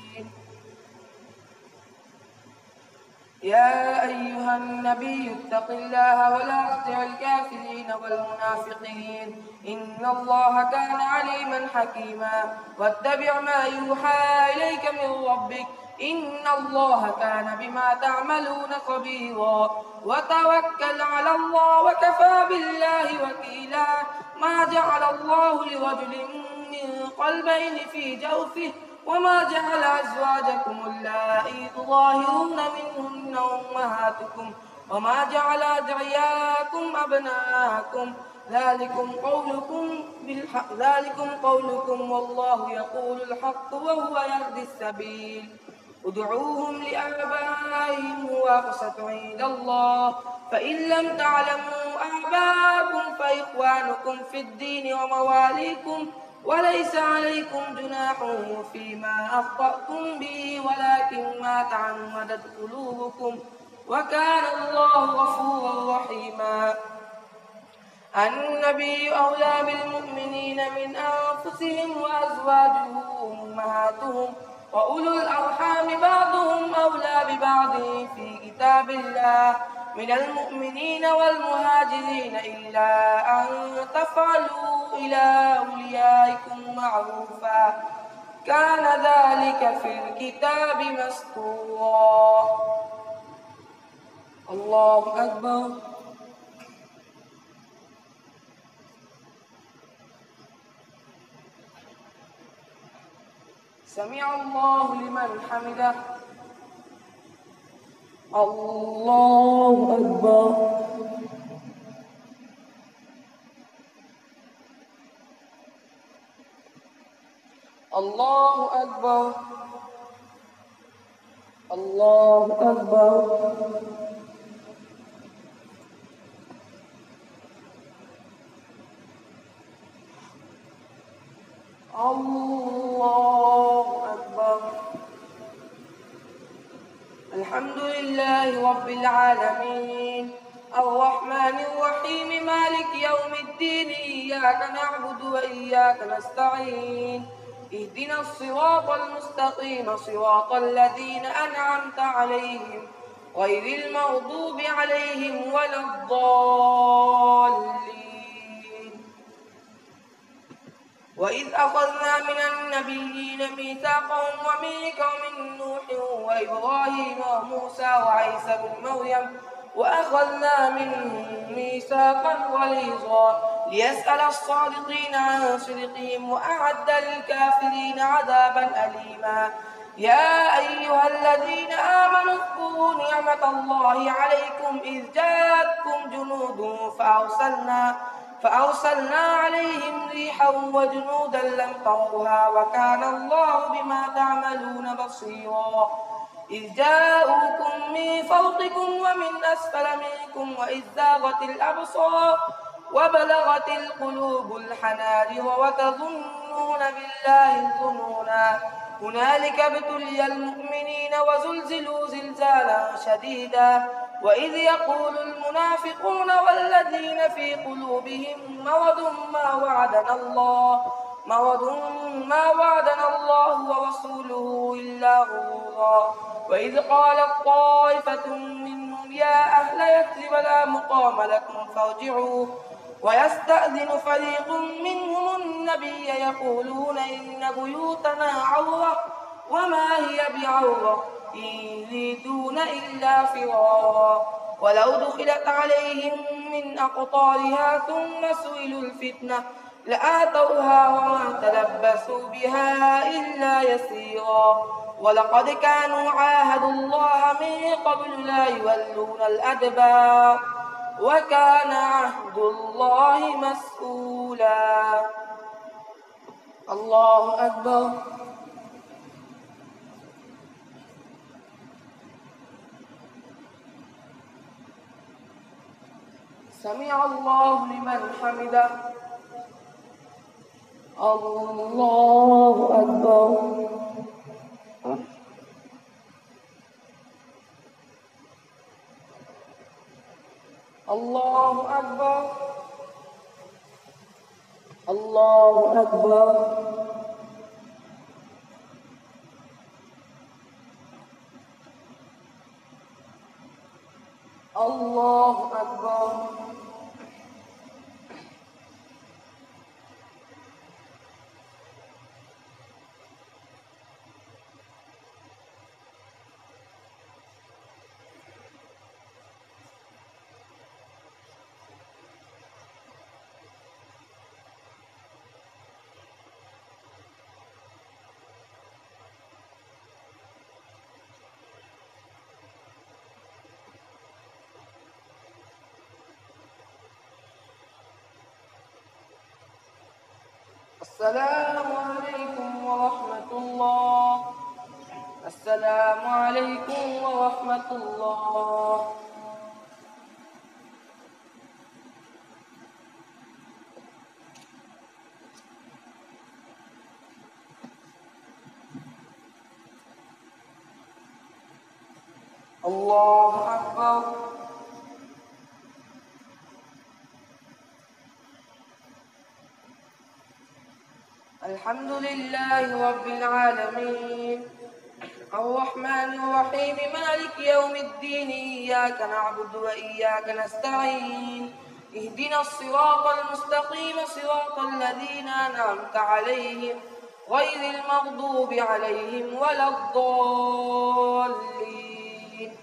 [SPEAKER 1] يا أيها النبي اتق الله ولا تطع الكافرين والمنافقين إن الله كان عليما حكيما واتبع ما يوحى إليك من ربك إن الله كان بما تعملون خبيرا وتوكل على الله وكفى بالله وكيلا. ما جعل الله لرجل من قلبين في جوفه وما جعل أزواجكم اللائي تظاهرون منهن أمهاتكم وما جعل أدعياكم أبناءكم ذلكم قولكم والله يقول الحق وهو يهدي السبيل. ادعوهم لآبائهم هو أقسط عند الله فإن لم تعلموا آباءكم فإخوانكم في الدين ومواليكم وليس عليكم جناح فيما أخطأتم به ولكن ما تعمدت قلوبكم وكان الله غفورا رحيما. النبي أولى بالمؤمنين من أنفسهم وأزواجه أمهاتهم وأولو الأرحام بعضهم أولى ببعض في كتاب الله من المؤمنين والمهاجرين إلا أن تفعلوا إلى أوليائكم معروفا كان ذلك في الكتاب مسطورا. الله أكبر. سمع الله لمن حمده. الله أكبر. الله أكبر. الله أكبر. الله أكبر. الحمد لله رب العالمين الرحمن الرحيم مالك يوم الدين إياك نعبد وإياك نستعين اهدنا الصراط المستقيم صراط الذين أنعمت عليهم غير المغضوب عليهم ولا الضالين. وإذ أخذنا من النبيين ميثاقهم ومنك ومن نوح وإبراهيم وموسى وعيسى بن مريم وأخذنا منهم ميثاقا غليظا ليسأل الصادقين عن صدقهم وأعد للكافرين عذابا أليما. يا أيها الذين آمنوا اذكروا نعمة الله عليكم إذ جاءتكم جنود فأرسلنا عليهم ريحا وجنودا لم تروها وكان الله بما تعملون بصيرا. إذ جاءوكم من فوقكم ومن أسفل منكم وإذ زاغت الأبصار وبلغت القلوب الحناجر وتظنون بالله الظنونا. هنالك ابتلي المؤمنين وزلزلوا زلزالا شديدا. وإذ يقول المنافقون والذين في قلوبهم مرض ما وعدنا الله ورسوله إلا غرورا. وإذ قالت طائفة منهم يا أهل يثرب لا مقام لكم فارجعوا ويستأذن فريق منهم النبي يقولون إن بيوتنا عورة وما هي بعورة إن يريدون إلا فرارا. ولو دخلت عليهم من أقطارها ثم سئلوا الفتنة لآتوها وما تلبسوا بها إلا يسيرا. ولقد كانوا عاهدوا الله من قبل لا يولون الأدبار وكان عهد الله مسؤولا. الله أكبر. سمع الله لمن حمده. الله أكبر. الله أكبر. الله أكبر. الله أكبر. السلام عليكم ورحمة الله. السلام عليكم ورحمة الله. الله أكبر. الحمد لله رب العالمين الرحمن الرحيم مالك يوم الدين إياك نعبد وإياك نستعين اهدنا الصراط المستقيم صراط الذين أنعمت عليهم غير المغضوب عليهم ولا الضالين.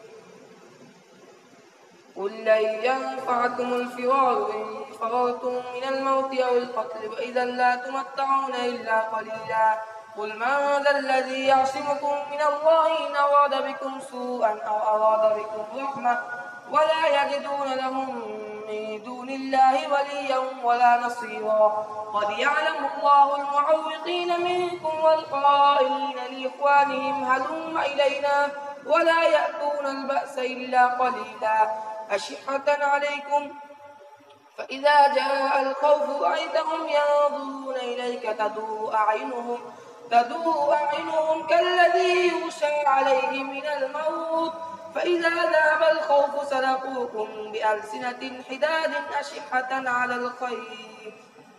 [SPEAKER 1] قل لن ينفعكم الفرار إن فررتم من الموت أو القتل وإذا لا تمتعون إلا قليلا. قل من ذا الذي يعصمكم من الله إن أراد بكم سوءا أو أراد بكم رحمة ولا يجدون لهم من دون الله وليا ولا نصيرا. قد يعلم الله المعوقين منكم والقائلين لإخوانهم هلم إلينا ولا يأتون البأس إلا قليلا. أشحة عليكم فإذا جاء الخوف رأيتهم ينظرون إليك تدور أعينهم كالذي يغشى عليه من الموت فإذا ذهب الخوف سلقوكم بألسنة حداد أشحة على الخير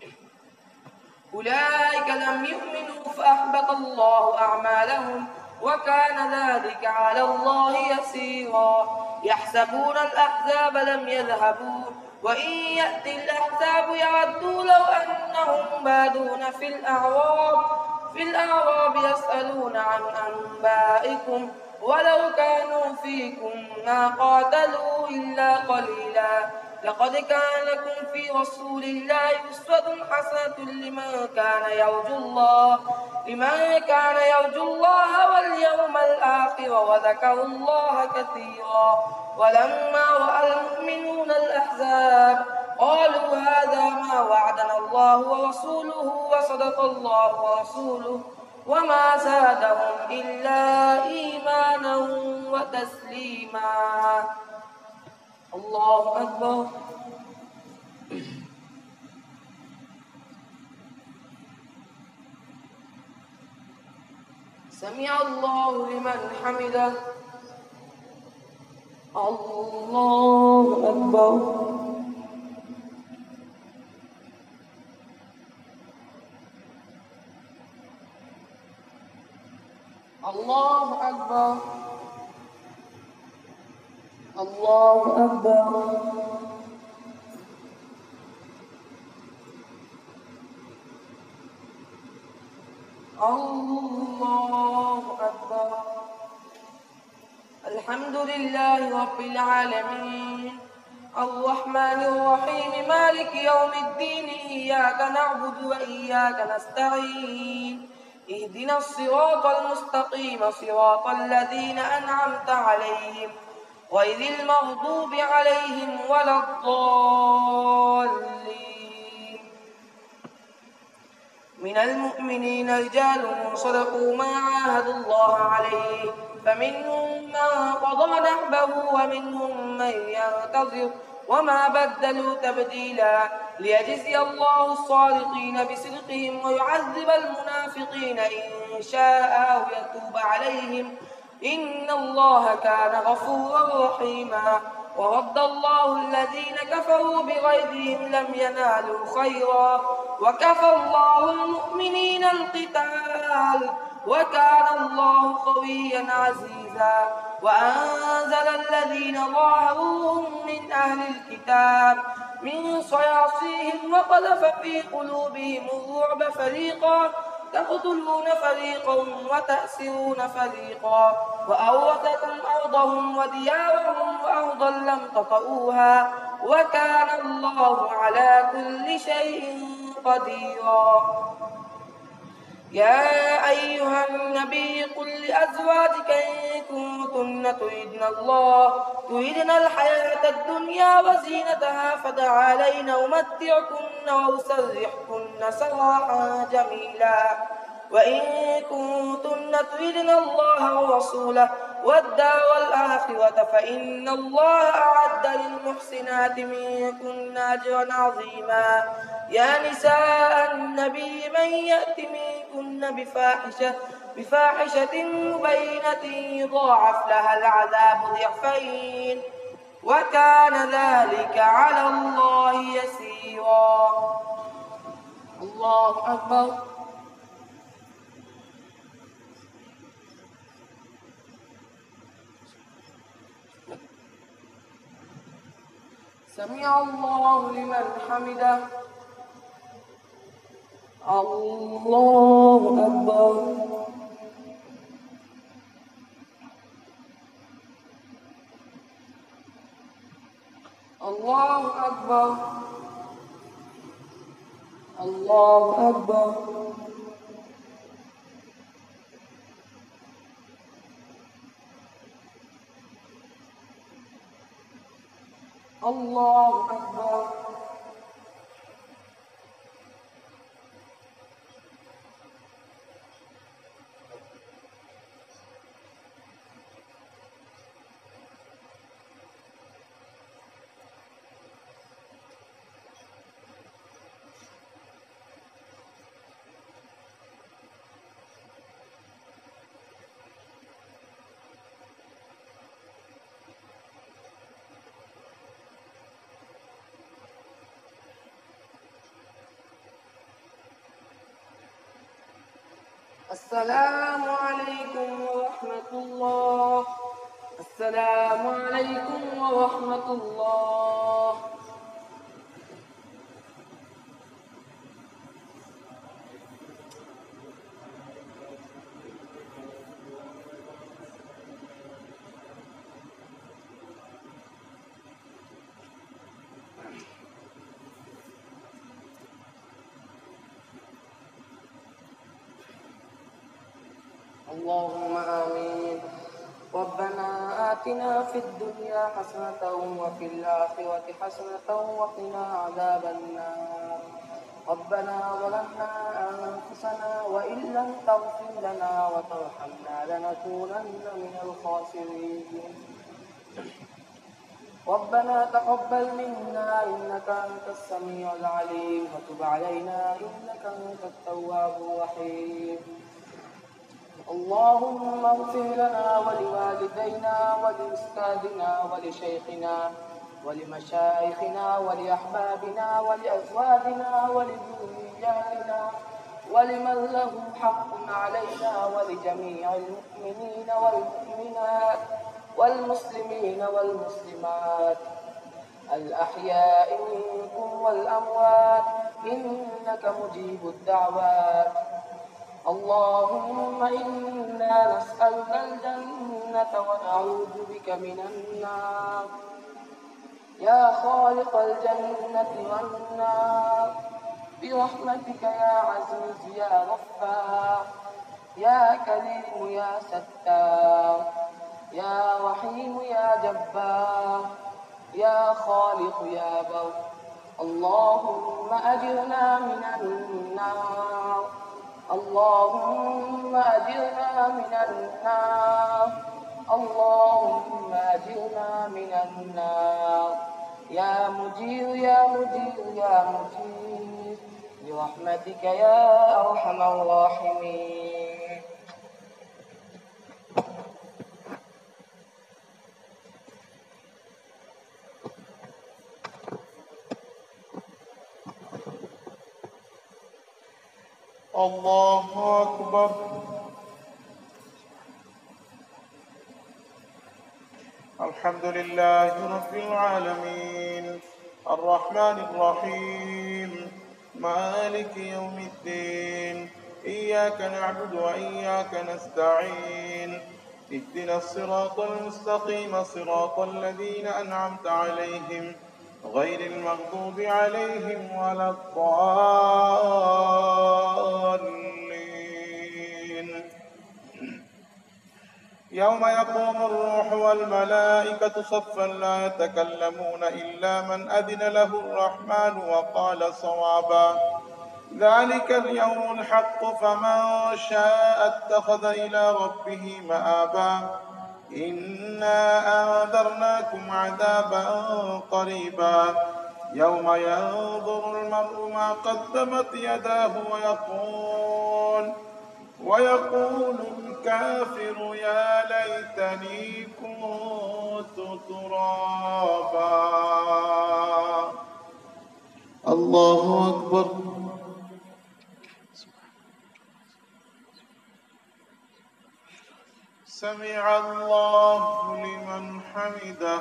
[SPEAKER 1] أولئك لم يؤمنوا فأحبط الله أعمالهم وكان ذلك على الله يسيرا يحسبون الأحزاب لم يذهبوا وإن يأتي الأحزاب يودوا لو أنهم بادون في الأعراب يسألون عن أنبائكم ولو كانوا فيكم ما قاتلوا إلا قليلا لقد كان لكم في رسول الله أسوة حسنة لمن كان يرجو الله واليوم الآخر وذكر الله كثيرا ولما رأى المؤمنون الأحزاب قالوا هذا ما وعدنا الله ورسوله وصدق الله ورسوله وما زادهم إلا إيمانا وتسليما. الله أكبر. سمع الله لمن حمده. الله أكبر. الله أكبر. الله أكبر. الله أكبر. الحمد لله رب العالمين الرحمن الرحيم مالك يوم الدين إياك نعبد وإياك نستعين اهدنا الصراط المستقيم صراط الذين أنعمت عليهم غير المغضوب عليهم ولا الضالين. من المؤمنين رجال صدقوا ما عاهدوا الله عليه فمنهم من قضى نحبه ومنهم من ينتظر وما بدلوا تبديلا ليجزي الله الصادقين بصدقهم ويعذب المنافقين إن شاء أو يتوب عليهم إن الله كان غفورا رحيما. ورد الله الذين كفروا بغيظهم لم ينالوا خيرا وكفى الله المؤمنين القتال وكان الله قويا عزيزا. وأنزل الذين ظاهروهم من أهل الكتاب من صياصيهم وقذف في قلوبهم الرعب فريقا تقتلون فريقا وتأسرون فريقا وأورثكم أرضهم وديارهم وأرضا لم تطئوها وكان الله على كل شيء قديرا. يا أيها النبي قل لأزواجك إن كنتن تريدن الحياة الدنيا وزينتها فتعالين أمتعكن وأسرحكن سراحا جميلا. وإن كنتن تريدن الله ورسوله والدار الآخرة فإن الله أعد للمحسنات منكن أجرا عظيما. يا نساء النبي من يأت منكن بفاحشة مبينة يضاعف لها العذاب ضعفين وكان ذلك على الله يسيرا. الله أكبر. سمع الله لمن حمده. الله أكبر. الله أكبر. الله أكبر. الله أكبر. السلام عليكم ورحمة الله. السلام عليكم ورحمة الله. اللهم آمين. ربنا آتنا في الدنيا حسنة وفي الآخرة حسنة وقنا عذاب النار. ربنا ظلمنا أنفسنا وإن لم تغفر لنا وترحمنا لنكونن من الخاسرين. ربنا تقبل منا إنك أنت السميع العليم وتب علينا إنك أنت التواب الرحيم. اللهم اغفر لنا ولوالدينا ولأستاذنا ولشيخنا ولمشايخنا ولأحبابنا ولأزواجنا ولذرياتنا ولمن له حق علينا ولجميع المؤمنين والمؤمنات والمسلمين والمسلمات الأحياء منكم والأموات إنك مجيب الدعوات. اللهم إنا نسألك الجنة ونعوذ بك من النار. يا خالق الجنة والنار برحمتك يا عزيز يا غفار يا كريم يا ستار يا رحيم يا جبار يا خالق يا بر. اللهم أجرنا من النار. اللهم أجرنا من النار. اللهم أجرنا من النار. يا مجير يا مجير يا مجير برحمتك يا أرحم الراحمين.
[SPEAKER 2] الله أكبر. الحمد لله رب العالمين الرحمن الرحيم مالك يوم الدين إياك نعبد وإياك نستعين اهدنا الصراط المستقيم صراط الذين أنعمت عليهم غير المغضوب عليهم ولا الضالين. يوم يقوم الروح والملائكة صفا لا يتكلمون إلا من أذن له الرحمن وقال صوابا. ذلك اليوم الحق فمن شاء اتخذ إلى ربه مآبا. إنا أنذرناكم عذابا قريبا يوم ينظر المرء ما قدمت يداه ويقول الكافر يا ليتني كنت ترابا. الله أكبر. سمع الله لمن حمده.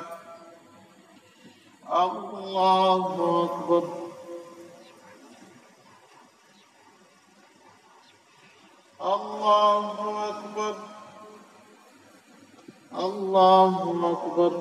[SPEAKER 2] الله أكبر. الله أكبر. الله أكبر.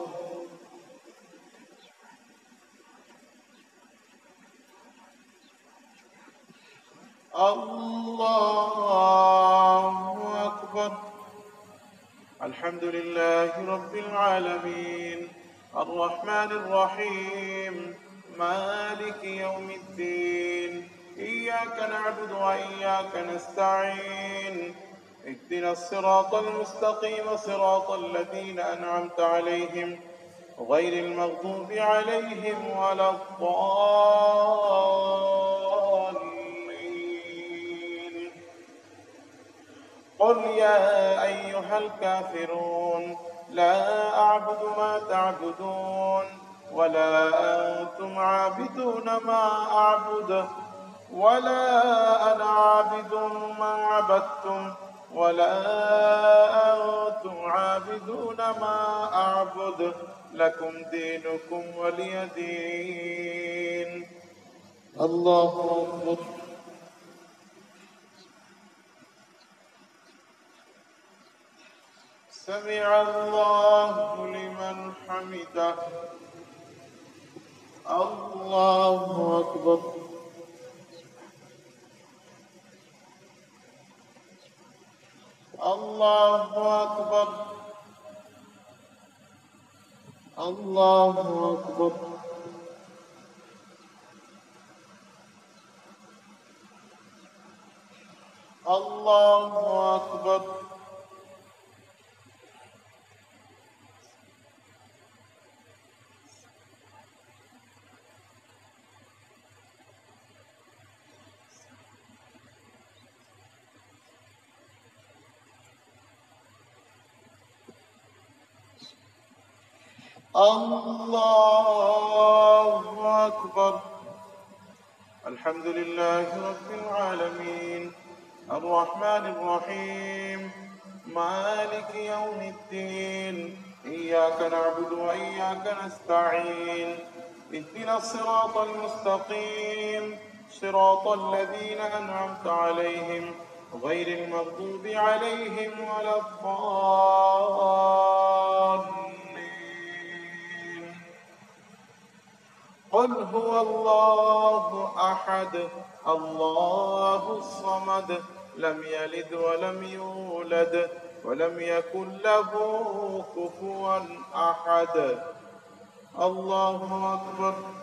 [SPEAKER 2] الله أكبر. الحمد لله رب العالمين الرحمن الرحيم مالك يوم الدين إياك نعبد وإياك نستعين اهدنا الصراط المستقيم صراط الذين أنعمت عليهم غير المغضوب عليهم ولا الضالين. قل يا أيها الكافرون لا أعبد ما تعبدون ولا أنتم عابدون ما أعبد ولا أنا عابد ما عبدتم ولا أنتم عابدون ما أعبد لكم دينكم ولي دين. الله أكبر. سمع الله لمن حمده. الله أكبر. الله أكبر. الله أكبر. الله أكبر. الله أكبر. الحمد لله رب العالمين الرحمن الرحيم مالك يوم الدين إياك نعبد وإياك نستعين اهدنا الصراط المستقيم صراط الذين أنعمت عليهم غير المغضوب عليهم ولا الضالين. قل هو الله أحد الله الصمد لم يلد ولم يولد ولم يكن له كفوا أحد. الله أكبر.